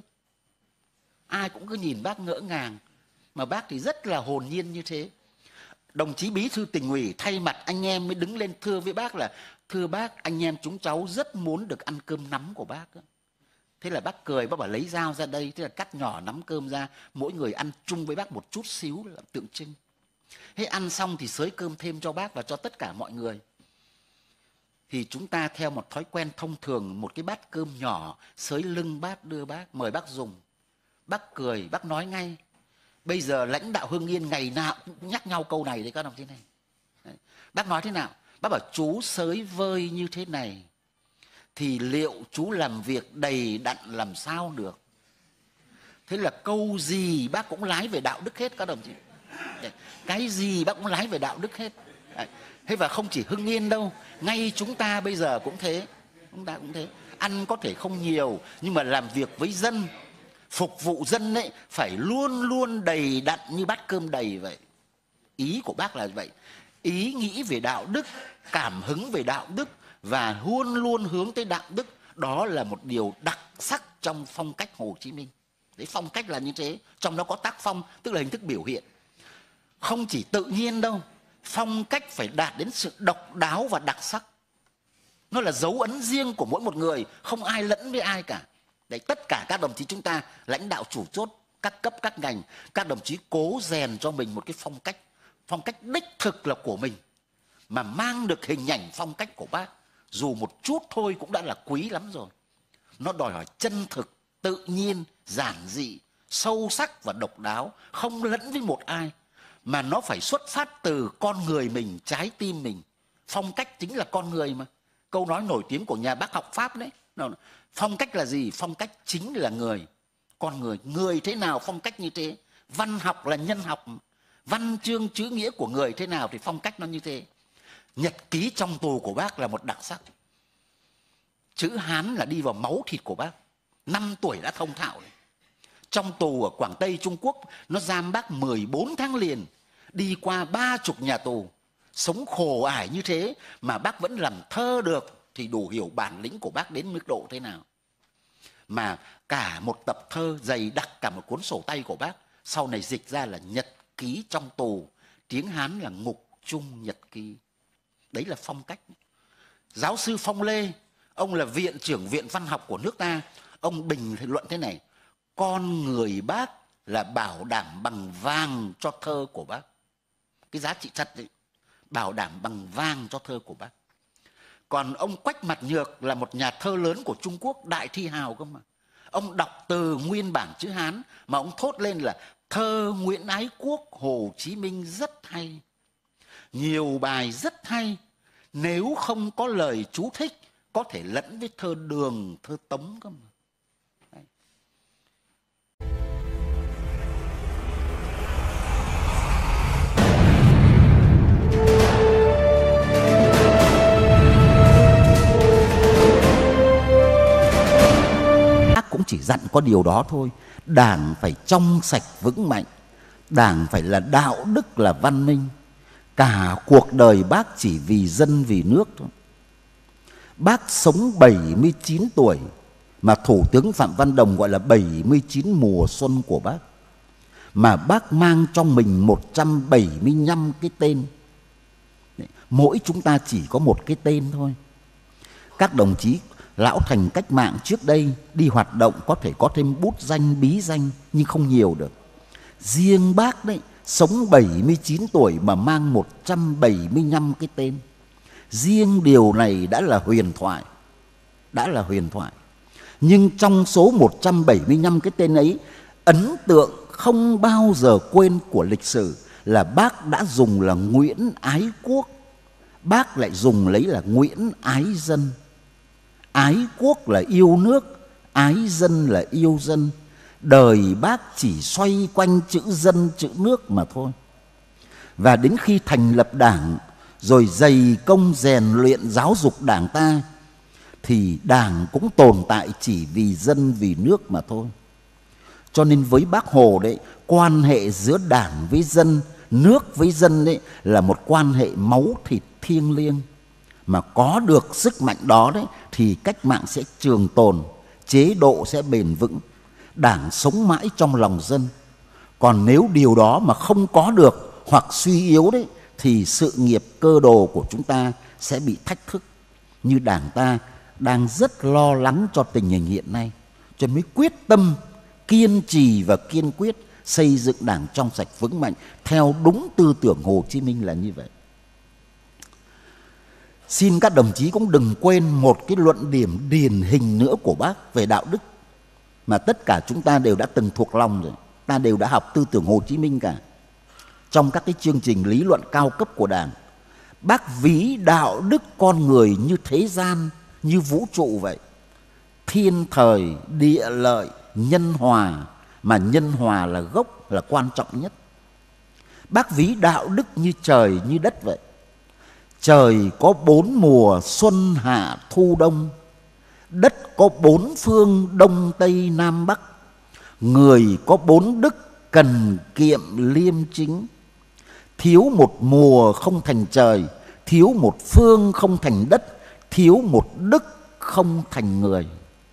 Ai cũng cứ nhìn bác ngỡ ngàng. Mà bác thì rất là hồn nhiên như thế. Đồng chí bí thư tỉnh ủy thay mặt anh em mới đứng lên thưa với bác là: thưa bác, anh em chúng cháu rất muốn được ăn cơm nắm của bác. Thế là bác cười, bác bảo lấy dao ra đây. Thế là cắt nhỏ nắm cơm ra, mỗi người ăn chung với bác một chút xíu làm tượng trưng. Thế ăn xong thì xới cơm thêm cho bác và cho tất cả mọi người. Thì chúng ta theo một thói quen thông thường, một cái bát cơm nhỏ xới lưng bát đưa bác, mời bác dùng. Bác cười, bác nói ngay: Bây giờ lãnh đạo Hưng Yên ngày nào cũng nhắc nhau câu này đấy các đồng chí này. Đấy. Bác nói thế nào? Bác bảo chú sới vơi như thế này thì liệu chú làm việc đầy đặn làm sao được? Thế là câu gì bác cũng lái về đạo đức hết các đồng chí. Đấy. Cái gì bác cũng lái về đạo đức hết. Đấy. Thế và không chỉ Hưng Yên đâu, ngay chúng ta bây giờ cũng thế. Chúng ta cũng thế. Ăn có thể không nhiều, nhưng mà làm việc với dân, phục vụ dân ấy, phải luôn luôn đầy đặn như bát cơm đầy vậy. Ý của bác là vậy. Ý nghĩ về đạo đức, cảm hứng về đạo đức và luôn luôn hướng tới đạo đức, đó là một điều đặc sắc trong phong cách Hồ Chí Minh. Đấy, phong cách là như thế, trong đó có tác phong, tức là hình thức biểu hiện. Không chỉ tự nhiên đâu, phong cách phải đạt đến sự độc đáo và đặc sắc. Nó là dấu ấn riêng của mỗi một người, không ai lẫn với ai cả. Đấy, tất cả các đồng chí chúng ta, lãnh đạo chủ chốt, các cấp, các ngành, các đồng chí cố rèn cho mình một cái phong cách, phong cách đích thực là của mình, mà mang được hình ảnh phong cách của bác, dù một chút thôi cũng đã là quý lắm rồi. Nó đòi hỏi chân thực, tự nhiên, giản dị, sâu sắc và độc đáo, không lẫn với một ai, mà nó phải xuất phát từ con người mình, trái tim mình. Phong cách chính là con người mà. Câu nói nổi tiếng của nhà bác học Pháp đấy. Phong cách là gì? Phong cách chính là người. Con người. Người thế nào phong cách như thế. Văn học là nhân học. Văn chương chữ nghĩa của người thế nào thì phong cách nó như thế. Nhật ký trong tù của bác là một đặc sắc. Chữ Hán là đi vào máu thịt của bác. Năm tuổi đã thông thạo. Trong tù ở Quảng Tây Trung Quốc, nó giam bác mười bốn tháng liền, đi qua ba chục nhà tù. Sống khổ ải như thế mà bác vẫn làm thơ được thì đủ hiểu bản lĩnh của bác đến mức độ thế nào. Mà cả một tập thơ dày đặc, cả một cuốn sổ tay của bác sau này dịch ra là Nhật ký trong tù, tiếng Hán là Ngục Chung Nhật ký. Đấy là phong cách. Giáo sư Phong Lê, ông là viện trưởng viện văn học của nước ta, ông bình luận thế này: con người bác là bảo đảm bằng vàng cho thơ của bác. Cái giá trị thật đấy, bảo đảm bằng vàng cho thơ của bác. Còn ông Quách Mặt Nhược là một nhà thơ lớn của Trung Quốc, đại thi hào cơ mà. Ông đọc từ nguyên bản chữ Hán mà ông thốt lên là thơ Nguyễn Ái Quốc Hồ Chí Minh rất hay. Nhiều bài rất hay, nếu không có lời chú thích có thể lẫn với thơ Đường, thơ Tống cơ mà. Đấy. Cũng chỉ dặn có điều đó thôi. Đảng phải trong sạch vững mạnh, Đảng phải là đạo đức, là văn minh. Cả cuộc đời bác chỉ vì dân vì nước thôi. Bác sống bảy mươi chín tuổi mà Thủ tướng Phạm Văn Đồng gọi là bảy mươi chín mùa xuân của bác. Mà bác mang trong mình một trăm bảy mươi lăm cái tên. Mỗi chúng ta chỉ có một cái tên thôi. Các đồng chí lão thành cách mạng trước đây đi hoạt động có thể có thêm bút danh, bí danh, nhưng không nhiều được. Riêng bác đấy, sống bảy mươi chín tuổi mà mang một trăm bảy mươi lăm cái tên. Riêng điều này đã là huyền thoại. Đã là huyền thoại. Nhưng trong số một trăm bảy mươi lăm cái tên ấy, ấn tượng không bao giờ quên của lịch sử là bác đã dùng là Nguyễn Ái Quốc. Bác lại dùng lấy là Nguyễn Ái Dân. Ái quốc là yêu nước, ái dân là yêu dân. Đời bác chỉ xoay quanh chữ dân, chữ nước mà thôi. Và đến khi thành lập Đảng, rồi dày công rèn luyện giáo dục Đảng ta, thì Đảng cũng tồn tại chỉ vì dân, vì nước mà thôi. Cho nên với Bác Hồ đấy, quan hệ giữa Đảng với dân, nước với dân đấy là một quan hệ máu thịt thiêng liêng. Mà có được sức mạnh đó đấy thì cách mạng sẽ trường tồn, chế độ sẽ bền vững, Đảng sống mãi trong lòng dân. Còn nếu điều đó mà không có được hoặc suy yếu đấy thì sự nghiệp cơ đồ của chúng ta sẽ bị thách thức, như Đảng ta đang rất lo lắng cho tình hình hiện nay, cho nên mới quyết tâm, kiên trì và kiên quyết xây dựng Đảng trong sạch vững mạnh theo đúng tư tưởng Hồ Chí Minh là như vậy. Xin các đồng chí cũng đừng quên một cái luận điểm điển hình nữa của bác về đạo đức mà tất cả chúng ta đều đã từng thuộc lòng rồi. ta đều đã học tư tưởng Hồ Chí Minh cả. Trong các cái chương trình lý luận cao cấp của Đảng, bác ví đạo đức con người như thế gian, như vũ trụ vậy. Thiên thời, địa lợi, nhân hòa, mà nhân hòa là gốc, là quan trọng nhất. Bác ví đạo đức như trời, như đất vậy. Trời có bốn mùa xuân, hạ, thu, đông. Đất có bốn phương đông, tây, nam, bắc. Người có bốn đức cần kiệm liêm chính. Thiếu một mùa không thành trời, thiếu một phương không thành đất, thiếu một đức không thành người.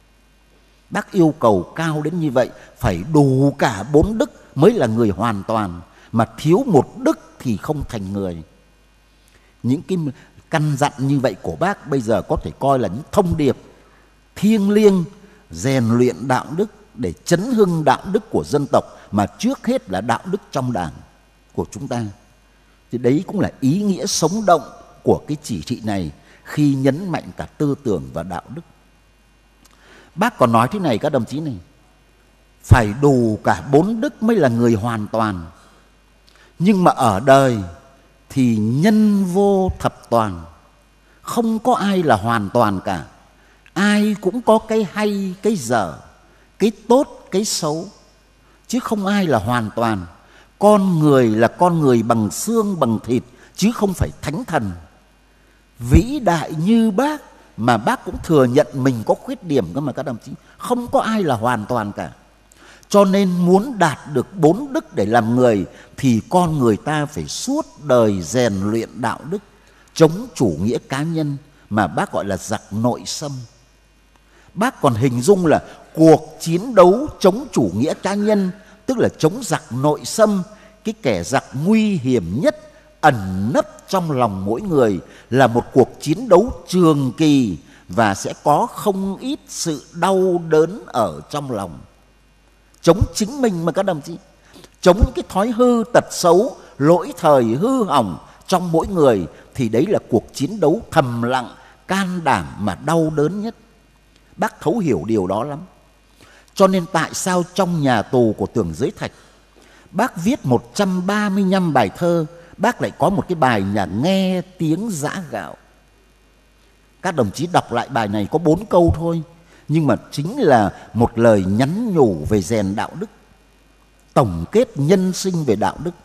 Bác yêu cầu cao đến như vậy, phải đủ cả bốn đức mới là người hoàn toàn, mà thiếu một đức thì không thành người. Những cái căn dặn như vậy của bác bây giờ có thể coi là những thông điệp thiêng liêng rèn luyện đạo đức để chấn hưng đạo đức của dân tộc, mà trước hết là đạo đức trong Đảng của chúng ta. Thì đấy cũng là ý nghĩa sống động của cái chỉ thị này khi nhấn mạnh cả tư tưởng và đạo đức. Bác còn nói thế này các đồng chí này, phải đủ cả bốn đức mới là người hoàn toàn. Nhưng mà ở đời thì nhân vô thập toàn, không có ai là hoàn toàn cả. Ai cũng có cái hay, cái dở, cái tốt, cái xấu, chứ không ai là hoàn toàn. Con người là con người bằng xương bằng thịt, chứ không phải thánh thần. Vĩ đại như bác mà bác cũng thừa nhận mình có khuyết điểm cơ mà các đồng chí. Không có ai là hoàn toàn cả. Cho nên muốn đạt được bốn đức để làm người thì con người ta phải suốt đời rèn luyện đạo đức, chống chủ nghĩa cá nhân mà bác gọi là giặc nội xâm. Bác còn hình dung là cuộc chiến đấu chống chủ nghĩa cá nhân, tức là chống giặc nội xâm, cái kẻ giặc nguy hiểm nhất ẩn nấp trong lòng mỗi người, là một cuộc chiến đấu trường kỳ và sẽ có không ít sự đau đớn ở trong lòng. Chống chính mình mà các đồng chí, chống những cái thói hư tật xấu, lỗi thời hư hỏng trong mỗi người, thì đấy là cuộc chiến đấu thầm lặng, can đảm mà đau đớn nhất. Bác thấu hiểu điều đó lắm. Cho nên tại sao trong nhà tù của Tưởng Giới Thạch, bác viết một trăm ba mươi lăm bài thơ, bác lại có một cái bài nhà nghe tiếng giã gạo. Các đồng chí đọc lại bài này có bốn câu thôi, nhưng mà chính là một lời nhắn nhủ về rèn đạo đức, tổng kết nhân sinh về đạo đức.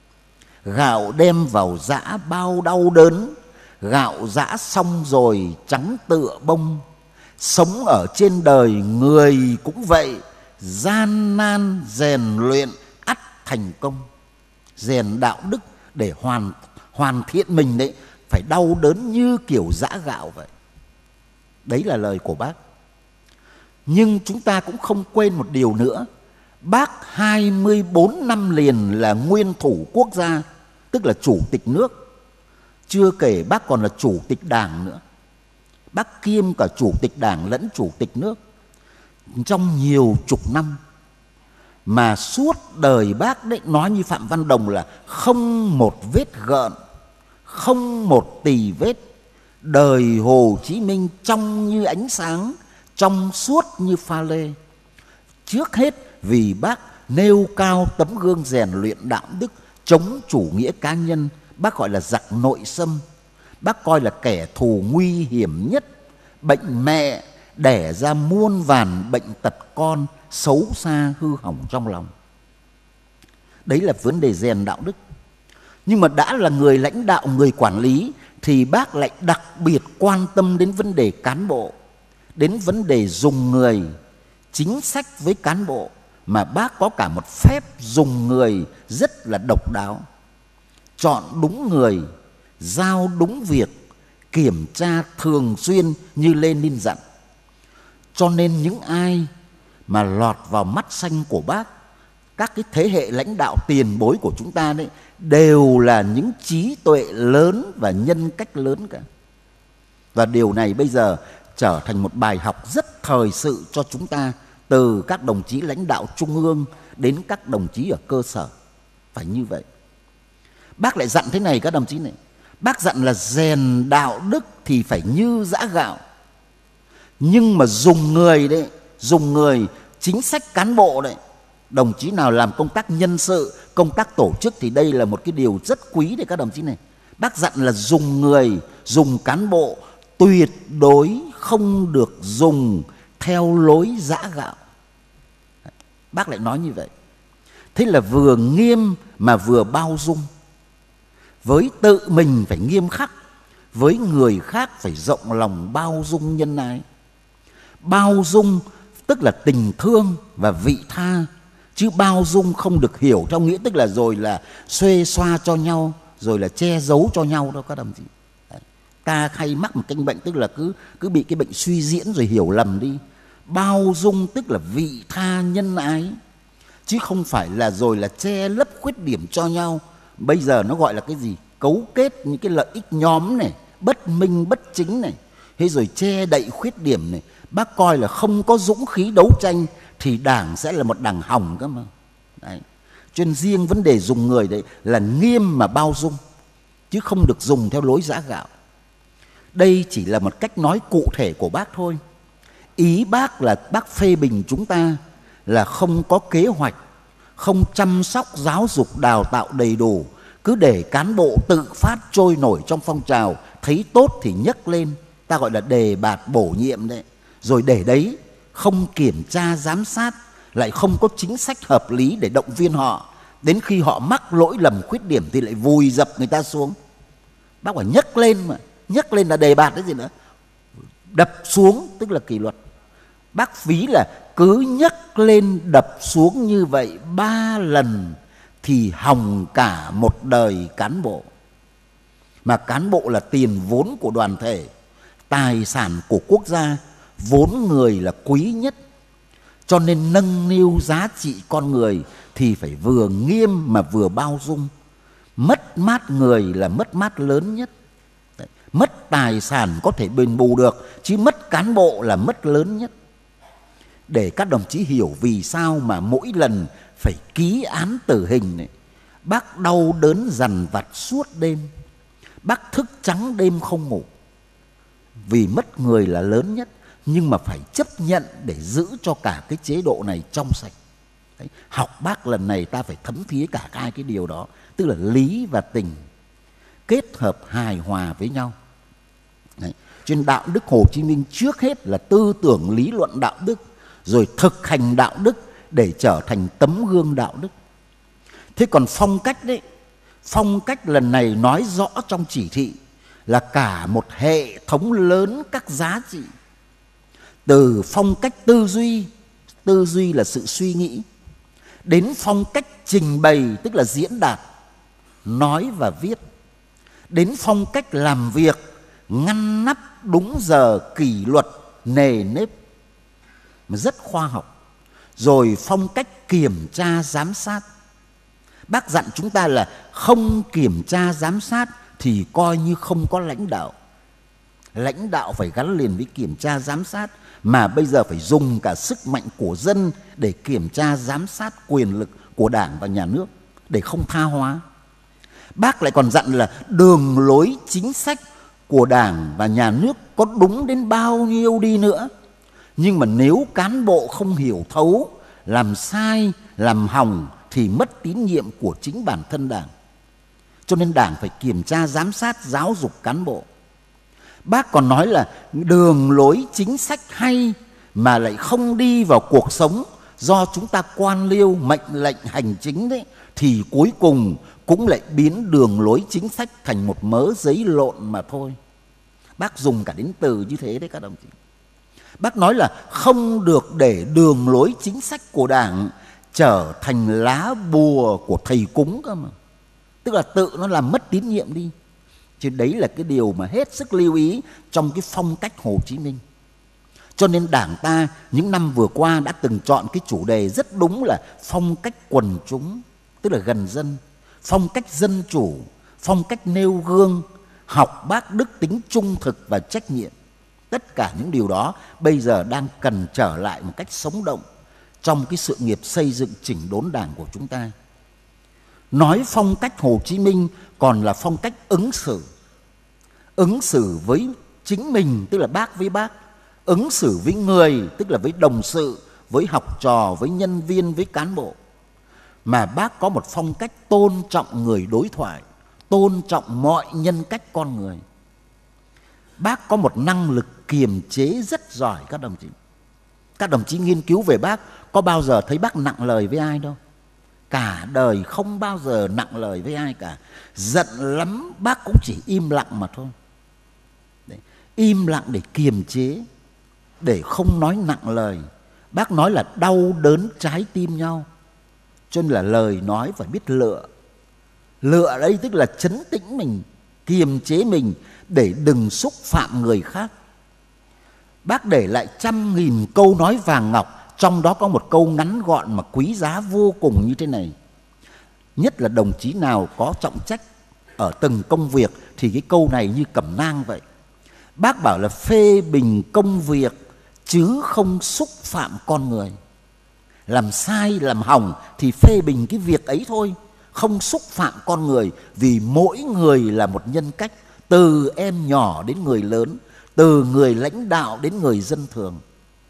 Gạo đem vào giã bao đau đớn, gạo giã xong rồi trắng tựa bông. Sống ở trên đời người cũng vậy, gian nan rèn luyện ắt thành công. Rèn đạo đức để hoàn, hoàn thiện mình đấy, phải đau đớn như kiểu giã gạo vậy. Đấy là lời của bác. Nhưng chúng ta cũng không quên một điều nữa. Bác hai mươi bốn năm liền là nguyên thủ quốc gia, tức là chủ tịch nước. Chưa kể bác còn là chủ tịch Đảng nữa. Bác kiêm cả chủ tịch Đảng lẫn chủ tịch nước trong nhiều chục năm. Mà suốt đời bác đấy, nói như Phạm Văn Đồng là không một vết gợn, không một tì vết. Đời Hồ Chí Minh trong như ánh sáng, trong suốt như pha lê. Trước hết vì bác nêu cao tấm gương rèn luyện đạo đức, chống chủ nghĩa cá nhân, bác gọi là giặc nội xâm. Bác coi là kẻ thù nguy hiểm nhất, bệnh mẹ đẻ ra muôn vàn bệnh tật con, xấu xa hư hỏng trong lòng. Đấy là vấn đề rèn đạo đức. Nhưng mà đã là người lãnh đạo, người quản lý, thì bác lại đặc biệt quan tâm đến vấn đề cán bộ, đến vấn đề dùng người, chính sách với cán bộ. Mà bác có cả một phép dùng người rất là độc đáo. Chọn đúng người, giao đúng việc, kiểm tra thường xuyên như Lenin dặn. Cho nên những ai mà lọt vào mắt xanh của bác, các cái thế hệ lãnh đạo tiền bối của chúng ta đấy, đều là những trí tuệ lớn và nhân cách lớn cả. Và điều này bây giờ trở thành một bài học rất thời sự cho chúng ta, từ các đồng chí lãnh đạo trung ương đến các đồng chí ở cơ sở. Phải như vậy. Bác lại dặn thế này các đồng chí này. Bác dặn là rèn đạo đức thì phải như giã gạo. Nhưng mà dùng người đấy, dùng người, chính sách cán bộ đấy, Đồng chí nào làm công tác nhân sự, công tác tổ chức thì đây là một cái điều rất quý để các đồng chí này. Bác dặn là dùng người, dùng cán bộ tuyệt đối không được dùng theo lối giã gạo. Bác lại nói như vậy. Thế là vừa nghiêm mà vừa bao dung. Với tự mình phải nghiêm khắc, với người khác phải rộng lòng bao dung nhân ái. Bao dung tức là tình thương và vị tha, chứ bao dung không được hiểu theo nghĩa tức là rồi là xuê xoa cho nhau, rồi là che giấu cho nhau đâu các đồng chí. Đấy. Ta hay mắc một căn bệnh tức là cứ cứ bị cái bệnh suy diễn rồi hiểu lầm đi. Bao dung tức là vị tha nhân ái, chứ không phải là rồi là che lấp khuyết điểm cho nhau. Bây giờ nó gọi là cái gì? Cấu kết những cái lợi ích nhóm này, bất minh bất chính này, thế rồi che đậy khuyết điểm này. Bác coi là không có dũng khí đấu tranh thì đảng sẽ là một đảng hỏng cơ mà. Đấy. Cho nên riêng vấn đề dùng người đấy là nghiêm mà bao dung, chứ không được dùng theo lối giã gạo. Đây chỉ là một cách nói cụ thể của bác thôi. Ý bác là bác phê bình chúng ta là không có kế hoạch, không chăm sóc giáo dục đào tạo đầy đủ, cứ để cán bộ tự phát trôi nổi trong phong trào, thấy tốt thì nhấc lên, ta gọi là đề bạt bổ nhiệm đấy. Rồi để đấy không kiểm tra giám sát, lại không có chính sách hợp lý để động viên họ. Đến khi họ mắc lỗi lầm khuyết điểm thì lại vùi dập người ta xuống. Bác phải nhấc lên mà, nhấc lên là đề bạt cái gì nữa. Đập xuống tức là kỷ luật. Bác ví là cứ nhấc lên đập xuống như vậy ba lần thì hỏng cả một đời cán bộ. Mà cán bộ là tiền vốn của đoàn thể, tài sản của quốc gia, vốn người là quý nhất. Cho nên nâng niu giá trị con người thì phải vừa nghiêm mà vừa bao dung. Mất mát người là mất mát lớn nhất. Đấy. Mất tài sản có thể đền bù được, chứ mất cán bộ là mất lớn nhất. Để các đồng chí hiểu vì sao mà mỗi lần phải ký án tử hình này, bác đau đớn dằn vặt suốt đêm. Bác thức trắng đêm không ngủ. Vì mất người là lớn nhất, nhưng mà phải chấp nhận để giữ cho cả cái chế độ này trong sạch. Đấy. Học bác lần này ta phải thấm thía cả hai cái điều đó, tức là lý và tình kết hợp hài hòa với nhau. Đấy. Trên đạo đức Hồ Chí Minh trước hết là tư tưởng lý luận đạo đức, rồi thực hành đạo đức để trở thành tấm gương đạo đức. Thế còn phong cách đấy, phong cách lần này nói rõ trong chỉ thị là cả một hệ thống lớn các giá trị. Từ phong cách tư duy, tư duy là sự suy nghĩ, đến phong cách trình bày tức là diễn đạt, nói và viết, đến phong cách làm việc ngăn nắp đúng giờ, kỷ luật, nề nếp mà rất khoa học, rồi phong cách kiểm tra giám sát. Bác dặn chúng ta là không kiểm tra giám sát thì coi như không có lãnh đạo. Lãnh đạo phải gắn liền với kiểm tra giám sát, mà bây giờ phải dùng cả sức mạnh của dân để kiểm tra giám sát quyền lực của Đảng và Nhà nước để không tha hóa. Bác lại còn dặn là đường lối chính sách của Đảng và Nhà nước có đúng đến bao nhiêu đi nữa, nhưng mà nếu cán bộ không hiểu thấu, làm sai, làm hỏng thì mất tín nhiệm của chính bản thân Đảng. Cho nên Đảng phải kiểm tra giám sát, giáo dục cán bộ. Bác còn nói là đường lối chính sách hay mà lại không đi vào cuộc sống do chúng ta quan liêu mệnh lệnh hành chính đấy, thì cuối cùng cũng lại biến đường lối chính sách thành một mớ giấy lộn mà thôi. Bác dùng cả đến từ như thế đấy các đồng chí. Bác nói là không được để đường lối chính sách của Đảng trở thành lá bùa của thầy cúng cơ mà. Tức là tự nó làm mất tín nhiệm đi. Chứ đấy là cái điều mà hết sức lưu ý trong cái phong cách Hồ Chí Minh. Cho nên Đảng ta những năm vừa qua đã từng chọn cái chủ đề rất đúng là phong cách quần chúng, tức là gần dân, phong cách dân chủ, phong cách nêu gương, học bác đức tính trung thực và trách nhiệm. Tất cả những điều đó bây giờ đang cần trở lại một cách sống động trong cái sự nghiệp xây dựng chỉnh đốn Đảng của chúng ta. Nói phong cách Hồ Chí Minh còn là phong cách ứng xử. Ứng xử với chính mình tức là bác với bác, ứng xử với người tức là với đồng sự, với học trò, với nhân viên, với cán bộ. Mà bác có một phong cách tôn trọng người đối thoại, tôn trọng mọi nhân cách con người. Bác có một năng lực kiềm chế rất giỏi các đồng chí. Các đồng chí nghiên cứu về bác, có bao giờ thấy bác nặng lời với ai đâu. Cả đời không bao giờ nặng lời với ai cả. Giận lắm bác cũng chỉ im lặng mà thôi. Đấy, im lặng để kiềm chế, để không nói nặng lời. Bác nói là đau đớn trái tim nhau, cho nên là lời nói phải biết lựa. Lựa đây tức là trấn tĩnh mình, kiềm chế mình để đừng xúc phạm người khác. Bác để lại trăm nghìn câu nói vàng ngọc, trong đó có một câu ngắn gọn mà quý giá vô cùng như thế này. Nhất là đồng chí nào có trọng trách ở từng công việc thì cái câu này như cẩm nang vậy. Bác bảo là phê bình công việc chứ không xúc phạm con người. Làm sai, làm hỏng thì phê bình cái việc ấy thôi, không xúc phạm con người. Vì mỗi người là một nhân cách, từ em nhỏ đến người lớn, từ người lãnh đạo đến người dân thường.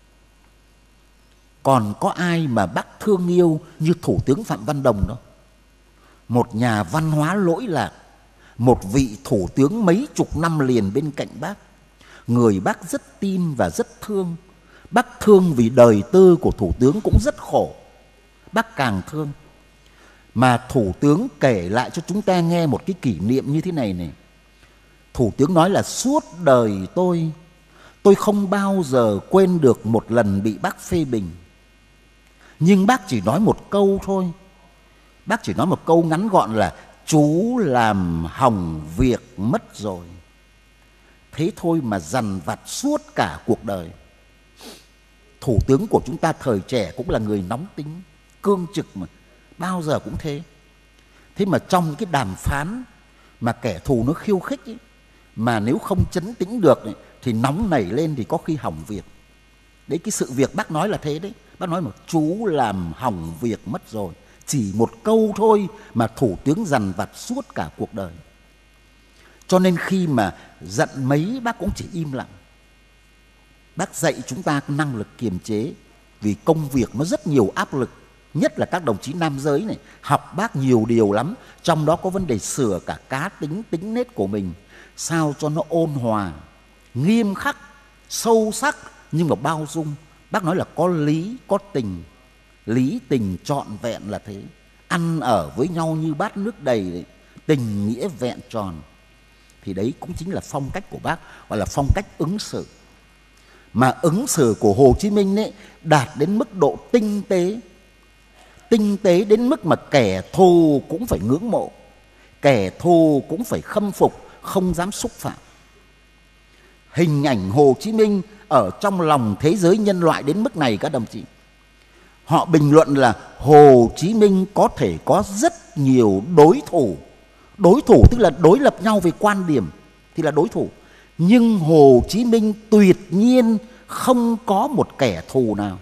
Còn có ai mà bác thương yêu như Thủ tướng Phạm Văn Đồng đâu. Một nhà văn hóa lỗi lạc, một vị thủ tướng mấy chục năm liền bên cạnh bác. Người bác rất tin và rất thương. Bác thương vì đời tư của thủ tướng cũng rất khổ, bác càng thương. Mà thủ tướng kể lại cho chúng ta nghe một cái kỷ niệm như thế này này. Thủ tướng nói là suốt đời tôi, tôi không bao giờ quên được một lần bị bác phê bình. Nhưng bác chỉ nói một câu thôi. Bác chỉ nói một câu ngắn gọn là chú làm hỏng việc mất rồi. Thế thôi mà dằn vặt suốt cả cuộc đời. Thủ tướng của chúng ta thời trẻ cũng là người nóng tính, cương trực mà, bao giờ cũng thế. Thế mà trong cái đàm phán mà kẻ thù nó khiêu khích ấy, mà nếu không trấn tĩnh được ấy, thì nóng nảy lên thì có khi hỏng việc. Đấy, cái sự việc bác nói là thế đấy. Bác nói một chú làm hỏng việc mất rồi. Chỉ một câu thôi mà thủ tướng dằn vặt suốt cả cuộc đời. Cho nên khi mà giận mấy bác cũng chỉ im lặng. Bác dạy chúng ta năng lực kiềm chế, vì công việc nó rất nhiều áp lực. Nhất là các đồng chí nam giới này, học bác nhiều điều lắm. Trong đó có vấn đề sửa cả cá tính, tính nết của mình, sao cho nó ôn hòa, nghiêm khắc, sâu sắc nhưng mà bao dung. Bác nói là có lý, có tình. Lý tình trọn vẹn là thế. Ăn ở với nhau như bát nước đầy đấy. Tình nghĩa vẹn tròn. Thì đấy cũng chính là phong cách của bác, gọi là phong cách ứng xử. Mà ứng xử của Hồ Chí Minh ấy đạt đến mức độ tinh tế. Tinh tế đến mức mà kẻ thù cũng phải ngưỡng mộ, kẻ thù cũng phải khâm phục, không dám xúc phạm. Hình ảnh Hồ Chí Minh ở trong lòng thế giới nhân loại đến mức này các đồng chí. Họ bình luận là Hồ Chí Minh có thể có rất nhiều đối thủ. Đối thủ tức là đối lập nhau về quan điểm thì là đối thủ. Nhưng Hồ Chí Minh tuyệt nhiên không có một kẻ thù nào.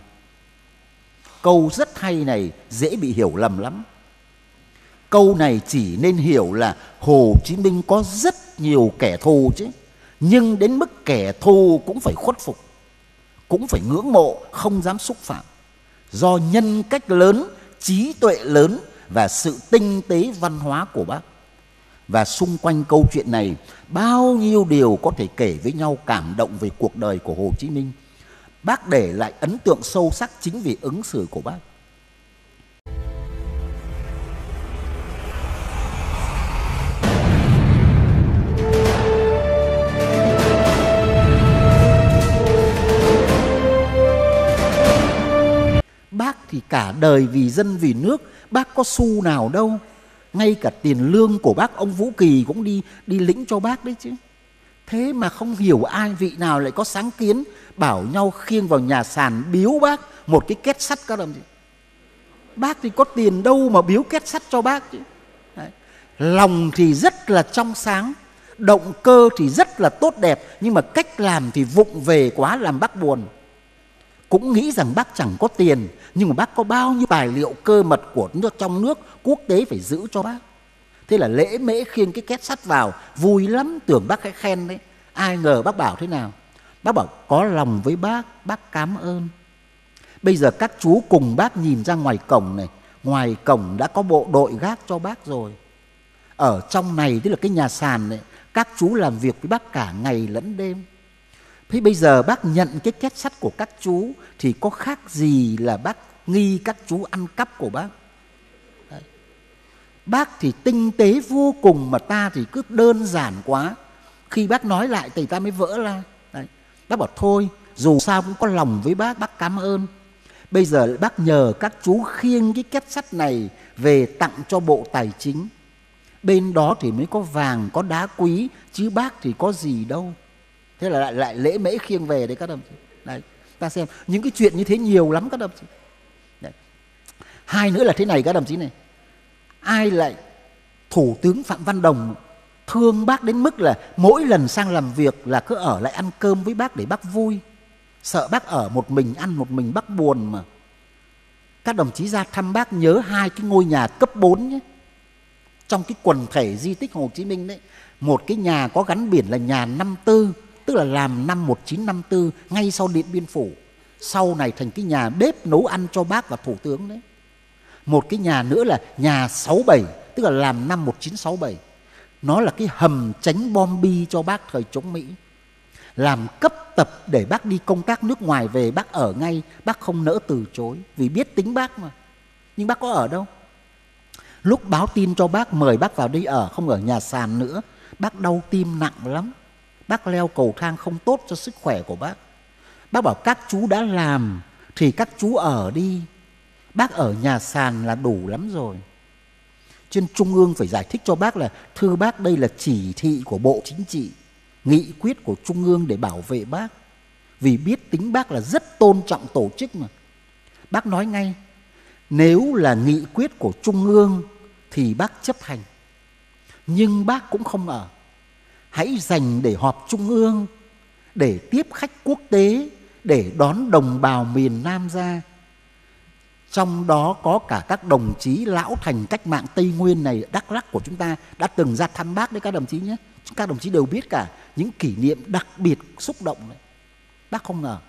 Câu rất hay này dễ bị hiểu lầm lắm. Câu này chỉ nên hiểu là Hồ Chí Minh có rất nhiều kẻ thù chứ. Nhưng đến mức kẻ thù cũng phải khuất phục, cũng phải ngưỡng mộ, không dám xúc phạm. Do nhân cách lớn, trí tuệ lớn và sự tinh tế văn hóa của bác. Và xung quanh câu chuyện này, bao nhiêu điều có thể kể với nhau cảm động về cuộc đời của Hồ Chí Minh. Bác để lại ấn tượng sâu sắc chính vì ứng xử của bác. Bác thì cả đời vì dân vì nước, bác có xu nào đâu. Ngay cả tiền lương của bác, ông Vũ Kỳ cũng đi đi lĩnh cho bác đấy chứ. Thế mà không hiểu ai vị nào lại có sáng kiến bảo nhau khiêng vào nhà sàn biếu bác một cái két sắt các đồng chí. Bác thì có tiền đâu mà biếu két sắt cho bác chứ. Đấy. Lòng thì rất là trong sáng, động cơ thì rất là tốt đẹp, nhưng mà cách làm thì vụng về quá làm bác buồn. Cũng nghĩ rằng bác chẳng có tiền, nhưng mà bác có bao nhiêu tài liệu cơ mật của nước trong nước, quốc tế phải giữ cho bác. Thế là lễ mễ khiêng cái két sắt vào, vui lắm, tưởng bác hay khen đấy. Ai ngờ bác bảo thế nào? Bác bảo có lòng với bác, bác cảm ơn. Bây giờ các chú cùng bác nhìn ra ngoài cổng này, ngoài cổng đã có bộ đội gác cho bác rồi. Ở trong này, tức là cái nhà sàn này, các chú làm việc với bác cả ngày lẫn đêm. Thế bây giờ bác nhận cái két sắt của các chú thì có khác gì là bác nghi các chú ăn cắp của bác. Đấy. Bác thì tinh tế vô cùng mà ta thì cứ đơn giản quá. Khi bác nói lại thì ta mới vỡ ra. Đấy. Bác bảo thôi, dù sao cũng có lòng với bác, bác cảm ơn. Bây giờ bác nhờ các chú khiêng cái két sắt này về tặng cho Bộ Tài chính. Bên đó thì mới có vàng, có đá quý, chứ bác thì có gì đâu. Thế là lại, lại lễ mễ khiêng về đấy các đồng chí. Đấy, ta xem những cái chuyện như thế nhiều lắm các đồng chí. Đấy. Hai nữa là thế này các đồng chí này. Ai lại Thủ tướng Phạm Văn Đồng thương bác đến mức là mỗi lần sang làm việc là cứ ở lại ăn cơm với bác để bác vui. Sợ bác ở một mình ăn một mình bác buồn mà. Các đồng chí ra thăm bác nhớ hai cái ngôi nhà cấp bốn nhé. Trong cái quần thể di tích Hồ Chí Minh đấy, một cái nhà có gắn biển là nhà năm tư, tức là làm năm một nghìn chín trăm năm mươi tư, ngay sau Điện Biên Phủ. Sau này thành cái nhà bếp nấu ăn cho bác và Thủ tướng đấy. Một cái nhà nữa là nhà sáu bảy, tức là làm năm một nghìn chín trăm sáu mươi bảy. Nó là cái hầm tránh bom bi cho bác thời chống Mỹ. Làm cấp tập để bác đi công tác nước ngoài về, bác ở ngay, bác không nỡ từ chối, vì biết tính bác mà. Nhưng bác có ở đâu. Lúc báo tin cho bác mời bác vào đây ở, không ở nhà sàn nữa, bác đau tim nặng lắm. Bác leo cầu thang không tốt cho sức khỏe của bác. Bác bảo các chú đã làm thì các chú ở đi. Bác ở nhà sàn là đủ lắm rồi. Trên Trung ương phải giải thích cho bác là thưa bác, đây là chỉ thị của Bộ Chính trị, nghị quyết của Trung ương để bảo vệ bác. Vì biết tính bác là rất tôn trọng tổ chức mà. Bác nói ngay, nếu là nghị quyết của Trung ương thì bác chấp hành. Nhưng bác cũng không ở. Hãy dành để họp Trung ương, để tiếp khách quốc tế, để đón đồng bào miền Nam ra. Trong đó có cả các đồng chí lão thành cách mạng Tây Nguyên này, Đắk Lắk của chúng ta đã từng ra thăm bác đấy các đồng chí nhé. Các đồng chí đều biết cả những kỷ niệm đặc biệt xúc động này. Bác không ngờ.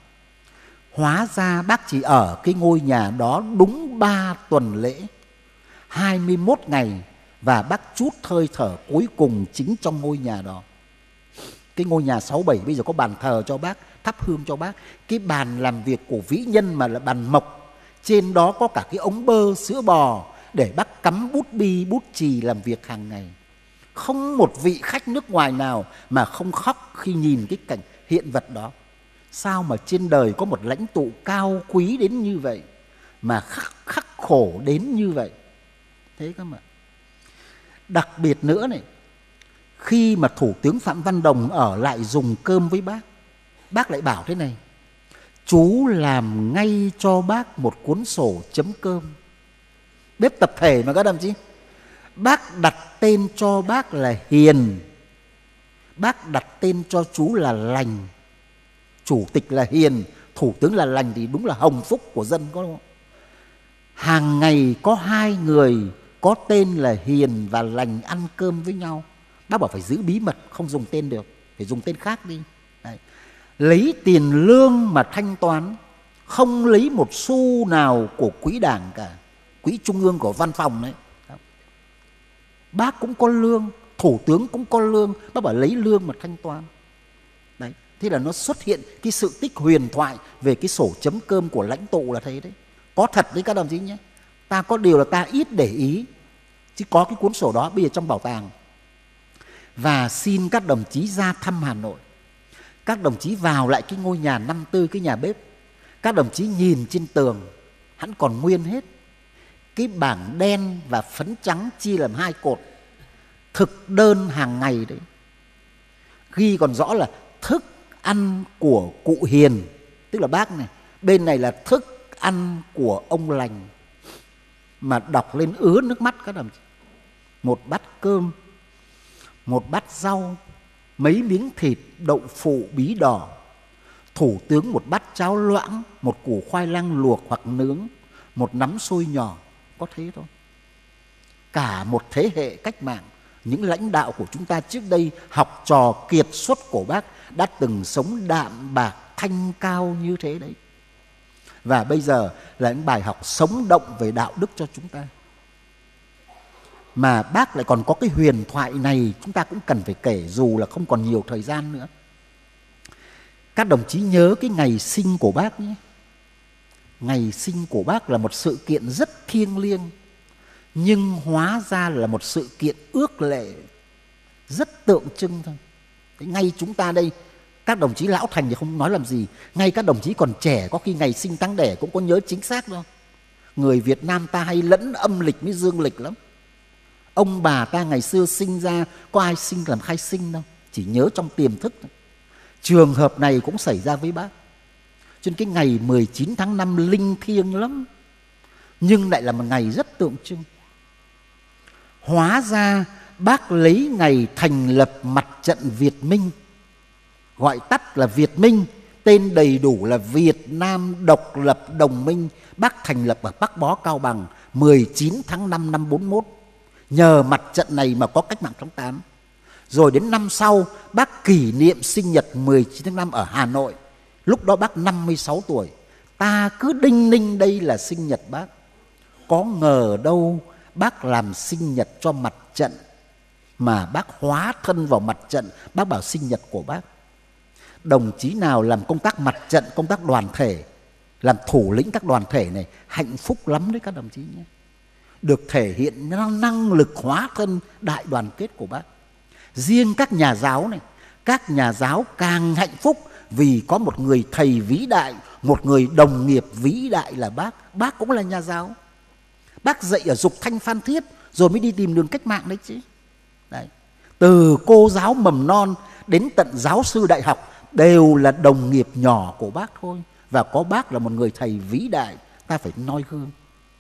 Hóa ra bác chỉ ở cái ngôi nhà đó đúng ba tuần lễ, hai mươi mốt ngày, và bác trút hơi thở cuối cùng chính trong ngôi nhà đó. Cái ngôi nhà sáu bảy bây giờ có bàn thờ cho bác, thắp hương cho bác. Cái bàn làm việc của vĩ nhân mà là bàn mộc, trên đó có cả cái ống bơ sữa bò để bác cắm bút bi, bút chì làm việc hàng ngày. Không một vị khách nước ngoài nào mà không khóc khi nhìn cái cảnh hiện vật đó. Sao mà trên đời có một lãnh tụ cao quý đến như vậy, mà khắc, khắc khổ đến như vậy. Thế cơ mà. Đặc biệt nữa này, khi mà Thủ tướng Phạm Văn Đồng ở lại dùng cơm với bác, bác lại bảo thế này: chú làm ngay cho bác một cuốn sổ chấm cơm. Bếp tập thể mà các đồng chí. Bác đặt tên cho bác là Hiền, bác đặt tên cho chú là Lành. Chủ tịch là Hiền, Thủ tướng là Lành thì đúng là hồng phúc của dân, có đúng không? Hàng ngày có hai người có tên là Hiền và Lành ăn cơm với nhau. Bác bảo phải giữ bí mật, không dùng tên được, phải dùng tên khác đi. Đấy. Lấy tiền lương mà thanh toán, không lấy một xu nào của quỹ đảng cả, quỹ trung ương của văn phòng đấy. Bác cũng có lương, Thủ tướng cũng có lương, bác bảo lấy lương mà thanh toán. Đấy. Thế là nó xuất hiện cái sự tích huyền thoại về cái sổ chấm cơm của lãnh tụ là thế đấy. Có thật đấy các đồng chí nhé. Ta có điều là ta ít để ý, chứ có cái cuốn sổ đó bây giờ trong bảo tàng. Và xin các đồng chí ra thăm Hà Nội. Các đồng chí vào lại cái ngôi nhà năm tư, cái nhà bếp. Các đồng chí nhìn trên tường, hắn còn nguyên hết. Cái bảng đen và phấn trắng chia làm hai cột, thực đơn hàng ngày đấy. Ghi còn rõ là thức ăn của cụ Hiền, tức là bác này. Bên này là thức ăn của ông Lành. Mà đọc lên ứa nước mắt các đồng chí. Một bát cơm, một bát rau, mấy miếng thịt, đậu phụ bí đỏ. Thủ tướng một bát cháo loãng, một củ khoai lang luộc hoặc nướng, một nắm xôi nhỏ. Có thế thôi. Cả một thế hệ cách mạng, những lãnh đạo của chúng ta trước đây, học trò kiệt xuất của bác, đã từng sống đạm bạc thanh cao như thế đấy. Và bây giờ là những bài học sống động về đạo đức cho chúng ta. Mà bác lại còn có cái huyền thoại này chúng ta cũng cần phải kể, dù là không còn nhiều thời gian nữa. Các đồng chí nhớ cái ngày sinh của bác nhé. Ngày sinh của bác là một sự kiện rất thiêng liêng, nhưng hóa ra là một sự kiện ước lệ, rất tượng trưng thôi. Ngay chúng ta đây, các đồng chí lão thành thì không nói làm gì, ngay các đồng chí còn trẻ có khi ngày sinh tháng đẻ cũng có nhớ chính xác đâu. Người Việt Nam ta hay lẫn âm lịch với dương lịch lắm. Ông bà ta ngày xưa sinh ra có ai sinh làm khai sinh đâu, chỉ nhớ trong tiềm thức. Trường hợp này cũng xảy ra với bác. Cho nên cái ngày mười chín tháng năm linh thiêng lắm, nhưng lại là một ngày rất tượng trưng. Hóa ra bác lấy ngày thành lập mặt trận Việt Minh, gọi tắt là Việt Minh, tên đầy đủ là Việt Nam Độc lập Đồng minh. Bác thành lập ở Bắc Bó, Cao Bằng mười chín tháng năm năm bốn mốt. Nhờ mặt trận này mà có cách mạng tháng tám. Rồi đến năm sau bác kỷ niệm sinh nhật mười chín tháng năm ở Hà Nội. Lúc đó bác năm mươi sáu tuổi. Ta cứ đinh ninh đây là sinh nhật bác. Có ngờ đâu bác làm sinh nhật cho mặt trận, mà bác hóa thân vào mặt trận. Bác bảo sinh nhật của bác. Đồng chí nào làm công tác mặt trận, công tác đoàn thể, làm thủ lĩnh các đoàn thể này, hạnh phúc lắm đấy các đồng chí nhé. Được thể hiện năng lực hóa thân đại đoàn kết của bác. Riêng các nhà giáo này, các nhà giáo càng hạnh phúc vì có một người thầy vĩ đại, một người đồng nghiệp vĩ đại là bác. Bác cũng là nhà giáo. Bác dạy ở Dục Thanh Phan Thiết rồi mới đi tìm đường cách mạng đấy chứ. Đấy. Từ cô giáo mầm non đến tận giáo sư đại học đều là đồng nghiệp nhỏ của bác thôi. Và có bác là một người thầy vĩ đại, ta phải noi gương.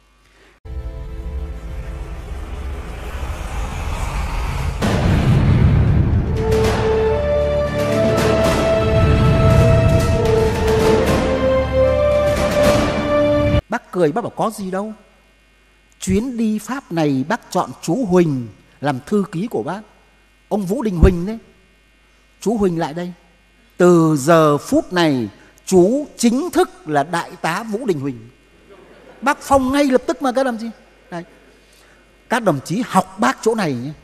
Bác cười, bác bảo có gì đâu. Chuyến đi Pháp này bác chọn chú Huỳnh làm thư ký của bác. Ông Vũ Đình Huỳnh đấy. Chú Huỳnh lại đây. Từ giờ phút này chú chính thức là đại tá Vũ Đình Huỳnh. Bác phong ngay lập tức mà các đồng chí. Đấy. Các đồng chí học bác chỗ này nhé.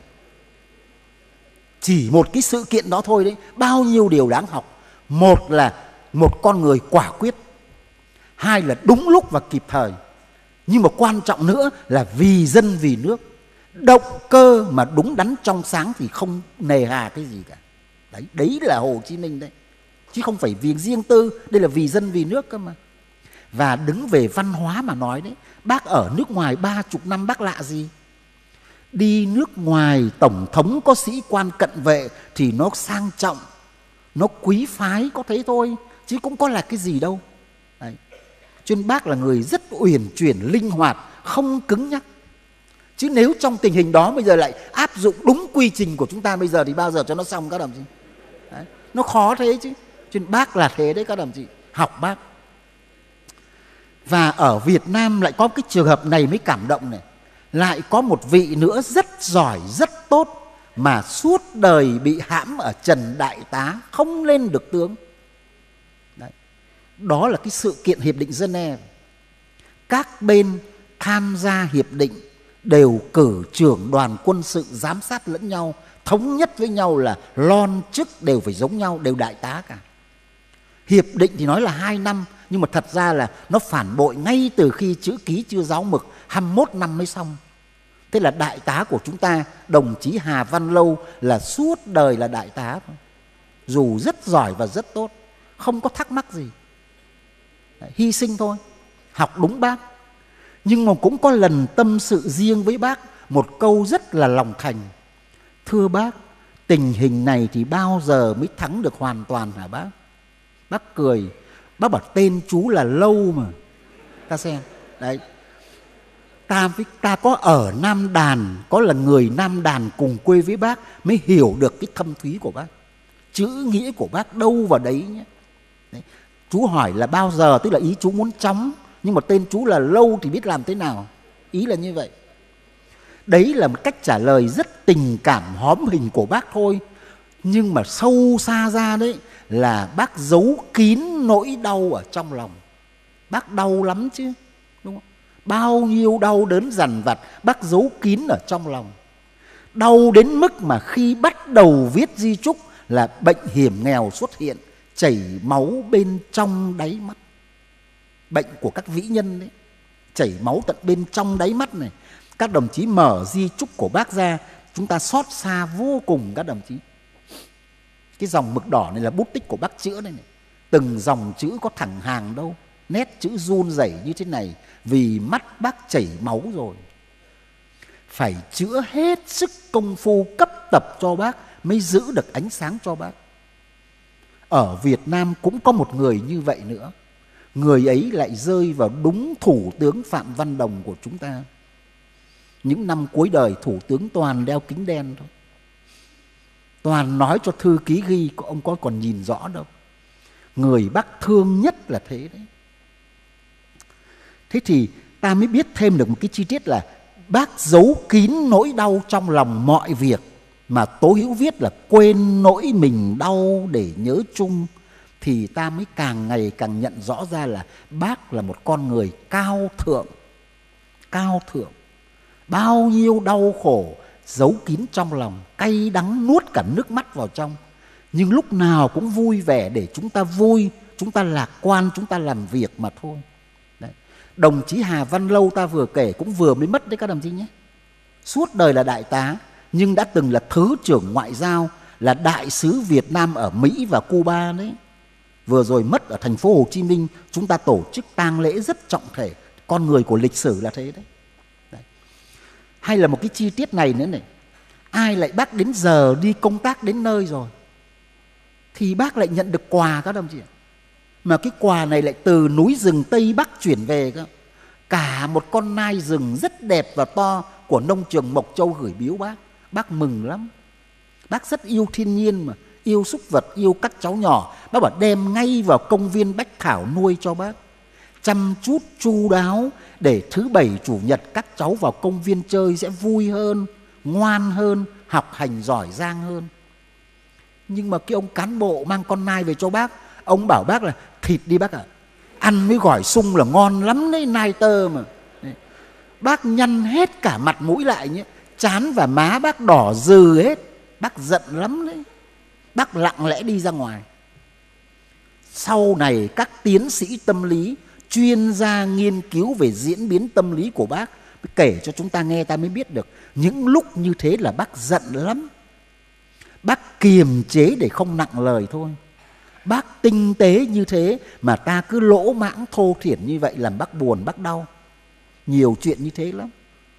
Chỉ một cái sự kiện đó thôi đấy, bao nhiêu điều đáng học. Một là một con người quả quyết. Hai là đúng lúc và kịp thời. Nhưng mà quan trọng nữa là vì dân vì nước. Động cơ mà đúng đắn trong sáng thì không nề hà cái gì cả. Đấy, đấy là Hồ Chí Minh đấy. Chứ không phải vì riêng tư, đây là vì dân vì nước cơ mà. Và đứng về văn hóa mà nói đấy, bác ở nước ngoài ba chục năm bác lạ gì. Đi nước ngoài tổng thống có sĩ quan cận vệ thì nó sang trọng, nó quý phái có thế thôi, chứ cũng có là cái gì đâu. Đấy. Cho nên bác là người rất uyển chuyển, linh hoạt, không cứng nhắc. Chứ nếu trong tình hình đó bây giờ lại áp dụng đúng quy trình của chúng ta bây giờ thì bao giờ cho nó xong các đồng chí. Đấy. Nó khó thế chứ. Cho nên bác là thế đấy các đồng chí. Học bác. Và ở Việt Nam lại có cái trường hợp này mới cảm động này. Lại có một vị nữa rất giỏi, rất tốt, mà suốt đời bị hãm ở trần đại tá, không lên được tướng. Đấy. Đó là cái sự kiện Hiệp định Geneva. Các bên tham gia hiệp định đều cử trưởng đoàn quân sự giám sát lẫn nhau, thống nhất với nhau là lon chức đều phải giống nhau, đều đại tá cả. Hiệp định thì nói là hai năm, nhưng mà thật ra là nó phản bội ngay từ khi chữ ký chưa giáo mực, hai mươi mốt năm mới xong. Thế là đại tá của chúng ta, đồng chí Hà Văn Lâu là suốt đời là đại tá thôi. Dù rất giỏi và rất tốt, không có thắc mắc gì. Đấy, hy sinh thôi, học đúng bác. Nhưng mà cũng có lần tâm sự riêng với bác, một câu rất là lòng thành. Thưa bác, tình hình này thì bao giờ mới thắng được hoàn toàn hả bác? Bác cười, bác bảo tên chú là Lâu mà. Ta xem, đấy. Ta, với, ta có ở Nam Đàn, có là người Nam Đàn cùng quê với bác mới hiểu được cái thâm thúy của bác. Chữ nghĩa của bác đâu vào đấy nhé. Đấy. Chú hỏi là bao giờ, tức là ý chú muốn chóng, nhưng mà tên chú là Lâu thì biết làm thế nào. Ý là như vậy. Đấy là một cách trả lời rất tình cảm hóm hình của bác thôi. Nhưng mà sâu xa ra đấy là bác giấu kín nỗi đau ở trong lòng. Bác đau lắm chứ, đúng không? Bao nhiêu đau đớn dằn vặt bác giấu kín ở trong lòng. Đau đến mức mà khi bắt đầu viết di chúc là bệnh hiểm nghèo xuất hiện, chảy máu bên trong đáy mắt. Bệnh của các vĩ nhân đấy, chảy máu tận bên trong đáy mắt này. Các đồng chí mở di chúc của bác ra, chúng ta xót xa vô cùng các đồng chí. Cái dòng mực đỏ này là bút tích của bác chữa đây này. Từng dòng chữ có thẳng hàng đâu, nét chữ run rẩy như thế này, vì mắt bác chảy máu rồi. Phải chữa hết sức công phu cấp tập cho bác mới giữ được ánh sáng cho bác. Ở Việt Nam cũng có một người như vậy nữa. Người ấy lại rơi vào đúng Thủ tướng Phạm Văn Đồng của chúng ta. Những năm cuối đời Thủ tướng toàn đeo kính đen thôi. Toàn nói cho thư ký ghi, ông có còn nhìn rõ đâu. Người bác thương nhất là thế đấy. Thế thì ta mới biết thêm được một cái chi tiết là bác giấu kín nỗi đau trong lòng mọi việc, mà Tố Hữu viết là quên nỗi mình đau để nhớ chung. Thì ta mới càng ngày càng nhận rõ ra là bác là một con người cao thượng. Cao thượng. Bao nhiêu đau khổ giấu kín trong lòng, cay đắng nuốt cả nước mắt vào trong. Nhưng lúc nào cũng vui vẻ để chúng ta vui, chúng ta lạc quan, chúng ta làm việc mà thôi. Đấy. Đồng chí Hà Văn Lâu ta vừa kể cũng vừa mới mất đấy các đồng chí nhé. Suốt đời là đại tá, nhưng đã từng là thứ trưởng ngoại giao, là đại sứ Việt Nam ở Mỹ và Cuba đấy. Vừa rồi mất ở thành phố Hồ Chí Minh, chúng ta tổ chức tang lễ rất trọng thể. Con người của lịch sử là thế đấy. Đấy. Hay là một cái chi tiết này nữa này. Ai lại bác đến giờ đi công tác đến nơi rồi thì bác lại nhận được quà các đồng chí ạ. Mà cái quà này lại từ núi rừng Tây Bắc chuyển về cơ. Cả một con nai rừng rất đẹp và to của nông trường Mộc Châu gửi biếu bác. Bác mừng lắm. Bác rất yêu thiên nhiên mà, yêu súc vật, yêu các cháu nhỏ. Bác bảo đem ngay vào công viên Bách Thảo nuôi cho bác. Chăm chút chu đáo để thứ bảy chủ nhật các cháu vào công viên chơi sẽ vui hơn, ngoan hơn, học hành giỏi giang hơn. Nhưng mà cái ông cán bộ mang con nai về cho bác, ông bảo bác là thịt đi bác ạ, à. Ăn với gỏi sung là ngon lắm đấy, nai tơ mà. Đấy. Bác nhăn hết cả mặt mũi lại nhé, trán và má bác đỏ rừ hết. Bác giận lắm đấy. Bác lặng lẽ đi ra ngoài. Sau này các tiến sĩ tâm lý, chuyên gia nghiên cứu về diễn biến tâm lý của bác kể cho chúng ta nghe, ta mới biết được những lúc như thế là bác giận lắm. Bác kiềm chế để không nặng lời thôi. Bác tinh tế như thế mà ta cứ lỗ mãng thô thiển như vậy làm bác buồn, bác đau. Nhiều chuyện như thế lắm.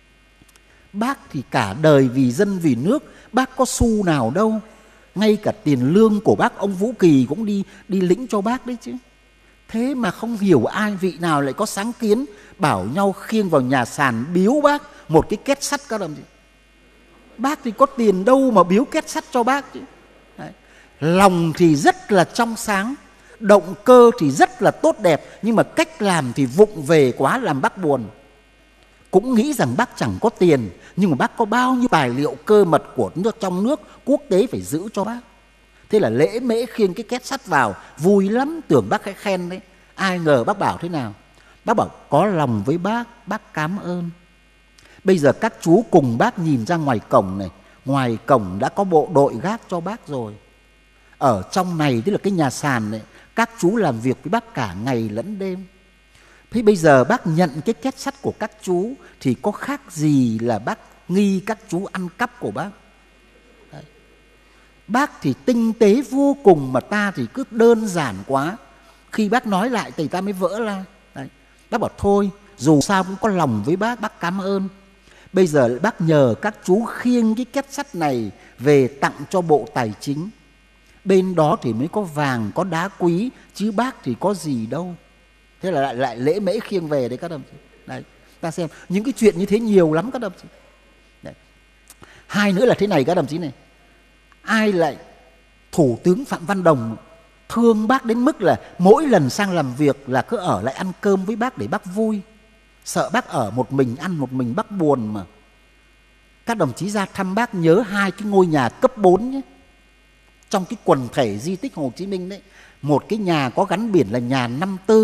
Bác thì cả đời vì dân vì nước, bác có xu nào đâu. Ngay cả tiền lương của bác ông Vũ Kỳ cũng đi đi lĩnh cho bác đấy chứ. Thế mà không hiểu ai vị nào lại có sáng kiến bảo nhau khiêng vào nhà sàn biếu bác một cái két sắt các đồng chí. Bác thì có tiền đâu mà biếu két sắt cho bác chứ. Đấy. Lòng thì rất là trong sáng, động cơ thì rất là tốt đẹp, nhưng mà cách làm thì vụng về quá làm bác buồn. Cũng nghĩ rằng bác chẳng có tiền, nhưng mà bác có bao nhiêu tài liệu cơ mật của nước trong nước, quốc tế phải giữ cho bác. Thế là lễ mễ khiêng cái két sắt vào, vui lắm, tưởng bác hay khen đấy. Ai ngờ bác bảo thế nào? Bác bảo có lòng với bác, bác cảm ơn. Bây giờ các chú cùng bác nhìn ra ngoài cổng này, ngoài cổng đã có bộ đội gác cho bác rồi. Ở trong này, tức là cái nhà sàn này, các chú làm việc với bác cả ngày lẫn đêm. Thế bây giờ bác nhận cái két sắt của các chú thì có khác gì là bác nghi các chú ăn cắp của bác. Đấy. Bác thì tinh tế vô cùng mà ta thì cứ đơn giản quá. Khi bác nói lại thì ta mới vỡ ra. Đấy. Bác bảo thôi, dù sao cũng có lòng với bác, bác cảm ơn. Bây giờ bác nhờ các chú khiêng cái két sắt này về tặng cho Bộ Tài chính. Bên đó thì mới có vàng, có đá quý, chứ bác thì có gì đâu. Thế là lại, lại lễ mễ khiêng về đấy các đồng chí. Đấy, ta xem những cái chuyện như thế nhiều lắm các đồng chí. Đấy. Hai nữa là thế này các đồng chí này. Ai lại Thủ tướng Phạm Văn Đồng thương bác đến mức là mỗi lần sang làm việc là cứ ở lại ăn cơm với bác để bác vui. Sợ bác ở một mình, ăn một mình bác buồn mà. Các đồng chí ra thăm bác nhớ hai cái ngôi nhà cấp bốn nhé. Trong cái quần thể di tích Hồ Chí Minh đấy, một cái nhà có gắn biển là nhà năm tư,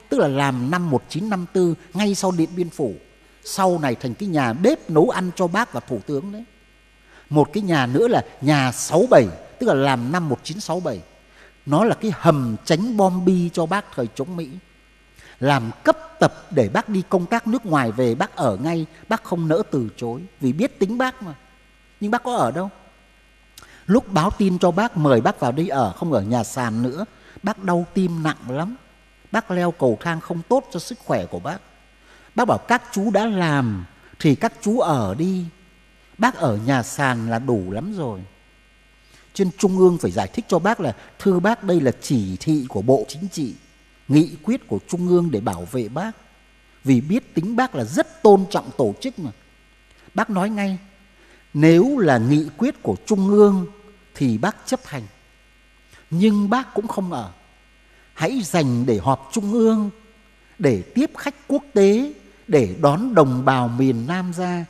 tức là làm năm một nghìn chín trăm năm mươi tư, ngay sau Điện Biên Phủ. Sau này thành cái nhà bếp nấu ăn cho Bác và Thủ tướng đấy. Một cái nhà nữa là nhà sáu bảy, tức là làm năm một nghìn chín trăm sáu mươi bảy. Nó là cái hầm tránh bom bi cho Bác thời chống Mỹ. Làm cấp tập để Bác đi công tác nước ngoài về, Bác ở ngay, Bác không nỡ từ chối vì biết tính Bác mà. Nhưng Bác có ở đâu. Lúc báo tin cho Bác mời Bác vào đây ở, không ở nhà sàn nữa, Bác đau tim nặng lắm. Bác leo cầu thang không tốt cho sức khỏe của Bác. Bác bảo các chú đã làm thì các chú ở đi, Bác ở nhà sàn là đủ lắm rồi. Trên Trung ương phải giải thích cho Bác là thưa Bác, đây là chỉ thị của Bộ Chính trị, nghị quyết của Trung ương để bảo vệ Bác. Vì biết tính Bác là rất tôn trọng tổ chức mà. Bác nói ngay, nếu là nghị quyết của Trung ương thì Bác chấp hành. Nhưng Bác cũng không ở. Hãy dành để họp Trung ương, để tiếp khách quốc tế, để đón đồng bào miền Nam ra.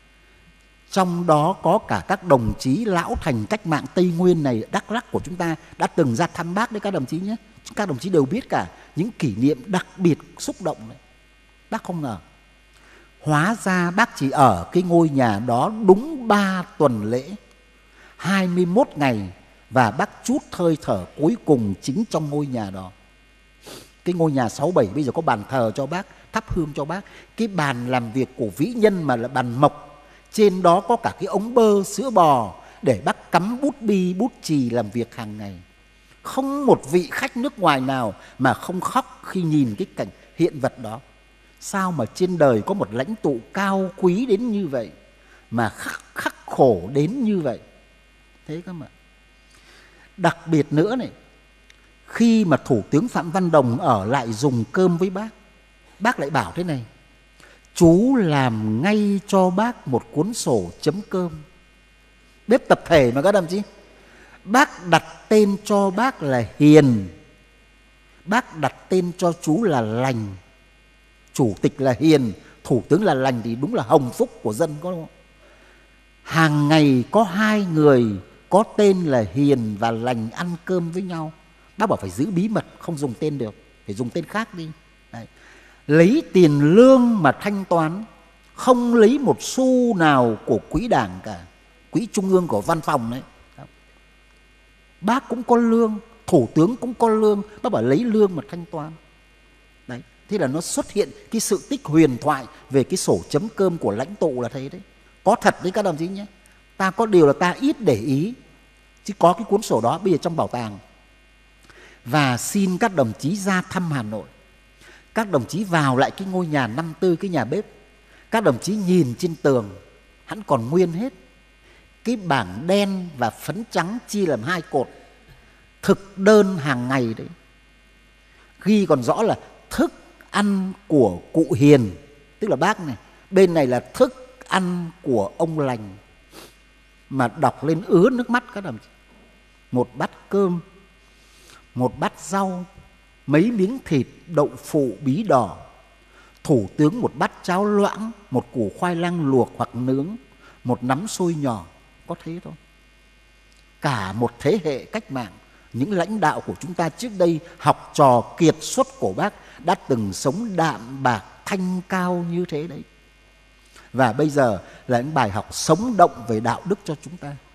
Trong đó có cả các đồng chí lão thành cách mạng Tây Nguyên này, Đắk Lắk của chúng ta đã từng ra thăm Bác đấy các đồng chí nhé. Các đồng chí đều biết cả những kỷ niệm đặc biệt xúc động này. Bác không ngờ. Hóa ra Bác chỉ ở cái ngôi nhà đó đúng ba tuần lễ, hai mươi mốt ngày, và Bác trút hơi thở cuối cùng chính trong ngôi nhà đó. Cái ngôi nhà sáu bảy bây giờ có bàn thờ cho Bác, thắp hương cho Bác. Cái bàn làm việc của vĩ nhân mà là bàn mộc, trên đó có cả cái ống bơ sữa bò để Bác cắm bút bi, bút chì làm việc hàng ngày. Không một vị khách nước ngoài nào mà không khóc khi nhìn cái cảnh hiện vật đó. Sao mà trên đời có một lãnh tụ cao quý đến như vậy, mà khắc, khắc khổ đến như vậy. Thế cơ mà. Đặc biệt nữa này, khi mà Thủ tướng Phạm Văn Đồng ở lại dùng cơm với Bác, Bác lại bảo thế này: chú làm ngay cho Bác một cuốn sổ chấm cơm. Bếp tập thể mà các đồng chí. Bác đặt tên cho Bác là Hiền, Bác đặt tên cho chú là Lành. Chủ tịch là Hiền, Thủ tướng là Lành thì đúng là hồng phúc của dân, có không? Hàng ngày có hai người có tên là Hiền và Lành ăn cơm với nhau. Bác bảo phải giữ bí mật, không dùng tên được, phải dùng tên khác đi. Đấy. Lấy tiền lương mà thanh toán, không lấy một xu nào của quỹ đảng cả, quỹ trung ương của văn phòng đấy. Bác cũng có lương, Thủ tướng cũng có lương, bác bảo lấy lương mà thanh toán. Đấy. Thế là nó xuất hiện cái sự tích huyền thoại về cái sổ chấm cơm của lãnh tụ là thế đấy. Có thật đấy các đồng chí nhé. Ta có điều là ta ít để ý, chứ có cái cuốn sổ đó bây giờ trong bảo tàng. Và xin các đồng chí ra thăm Hà Nội. Các đồng chí vào lại cái ngôi nhà năm tư, cái nhà bếp. Các đồng chí nhìn trên tường, hắn còn nguyên hết. Cái bảng đen và phấn trắng chia làm hai cột, thực đơn hàng ngày đấy. Ghi còn rõ là thức ăn của cụ Hiền, tức là Bác này. Bên này là thức ăn của ông Lành. Mà đọc lên ứa nước mắt các đồng chí. Một bát cơm, một bát rau, mấy miếng thịt đậu phụ bí đỏ. Thủ tướng một bát cháo loãng, một củ khoai lang luộc hoặc nướng, một nắm xôi nhỏ. Có thế thôi. Cả một thế hệ cách mạng, những lãnh đạo của chúng ta trước đây, học trò kiệt xuất của Bác, đã từng sống đạm bạc thanh cao như thế đấy. Và bây giờ là những bài học sống động về đạo đức cho chúng ta.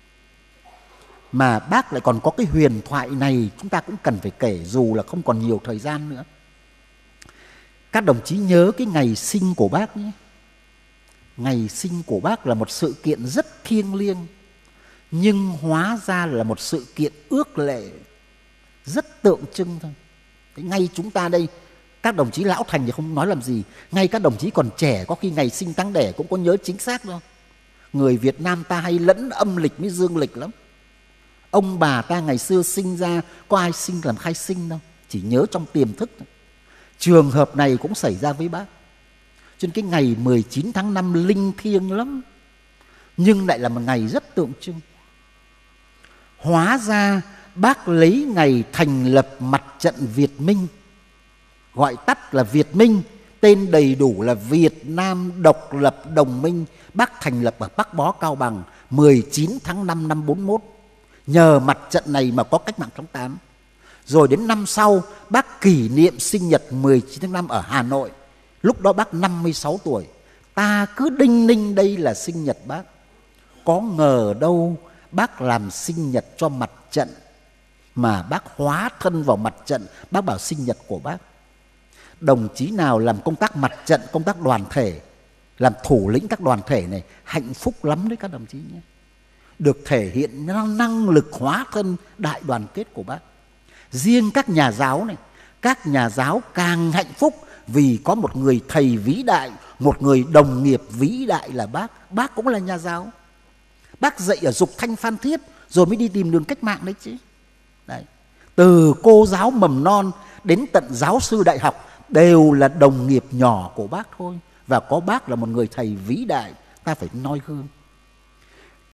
Mà Bác lại còn có cái huyền thoại này, chúng ta cũng cần phải kể dù là không còn nhiều thời gian nữa. Các đồng chí nhớ cái ngày sinh của Bác nhé. Ngày sinh của Bác là một sự kiện rất thiêng liêng, nhưng hóa ra là một sự kiện ước lệ, rất tượng trưng thôi. Ngay chúng ta đây, các đồng chí lão thành thì không nói làm gì, ngay các đồng chí còn trẻ có khi ngày sinh tháng đẻ cũng có nhớ chính xác đâu. Người Việt Nam ta hay lẫn âm lịch với dương lịch lắm. Ông bà ta ngày xưa sinh ra có ai sinh làm khai sinh đâu, chỉ nhớ trong tiềm thức thôi. Trường hợp này cũng xảy ra với Bác. Cho nên cái ngày mười chín tháng năm linh thiêng lắm, nhưng lại là một ngày rất tượng trưng. Hóa ra Bác lấy ngày thành lập Mặt trận Việt Minh, gọi tắt là Việt Minh, tên đầy đủ là Việt Nam Độc lập Đồng minh. Bác thành lập ở Bắc Bó, Cao Bằng mười chín tháng năm năm bốn mốt. Nhờ mặt trận này mà có cách mạng tháng tám. Rồi đến năm sau bác kỷ niệm sinh nhật mười chín tháng năm ở Hà Nội. Lúc đó bác năm mươi sáu tuổi. Ta cứ đinh ninh đây là sinh nhật bác. Có ngờ đâu bác làm sinh nhật cho mặt trận, mà bác hóa thân vào mặt trận, bác bảo sinh nhật của bác. Đồng chí nào làm công tác mặt trận, công tác đoàn thể, làm thủ lĩnh các đoàn thể này, hạnh phúc lắm đấy các đồng chí nhé. Được thể hiện năng lực hóa thân đại đoàn kết của bác. Riêng các nhà giáo này, các nhà giáo càng hạnh phúc vì có một người thầy vĩ đại, một người đồng nghiệp vĩ đại là bác. Bác cũng là nhà giáo. Bác dạy ở Dục Thanh Phan Thiết rồi mới đi tìm đường cách mạng đấy chứ. Đấy. Từ cô giáo mầm non đến tận giáo sư đại học đều là đồng nghiệp nhỏ của bác thôi. Và có bác là một người thầy vĩ đại, ta phải noi gương.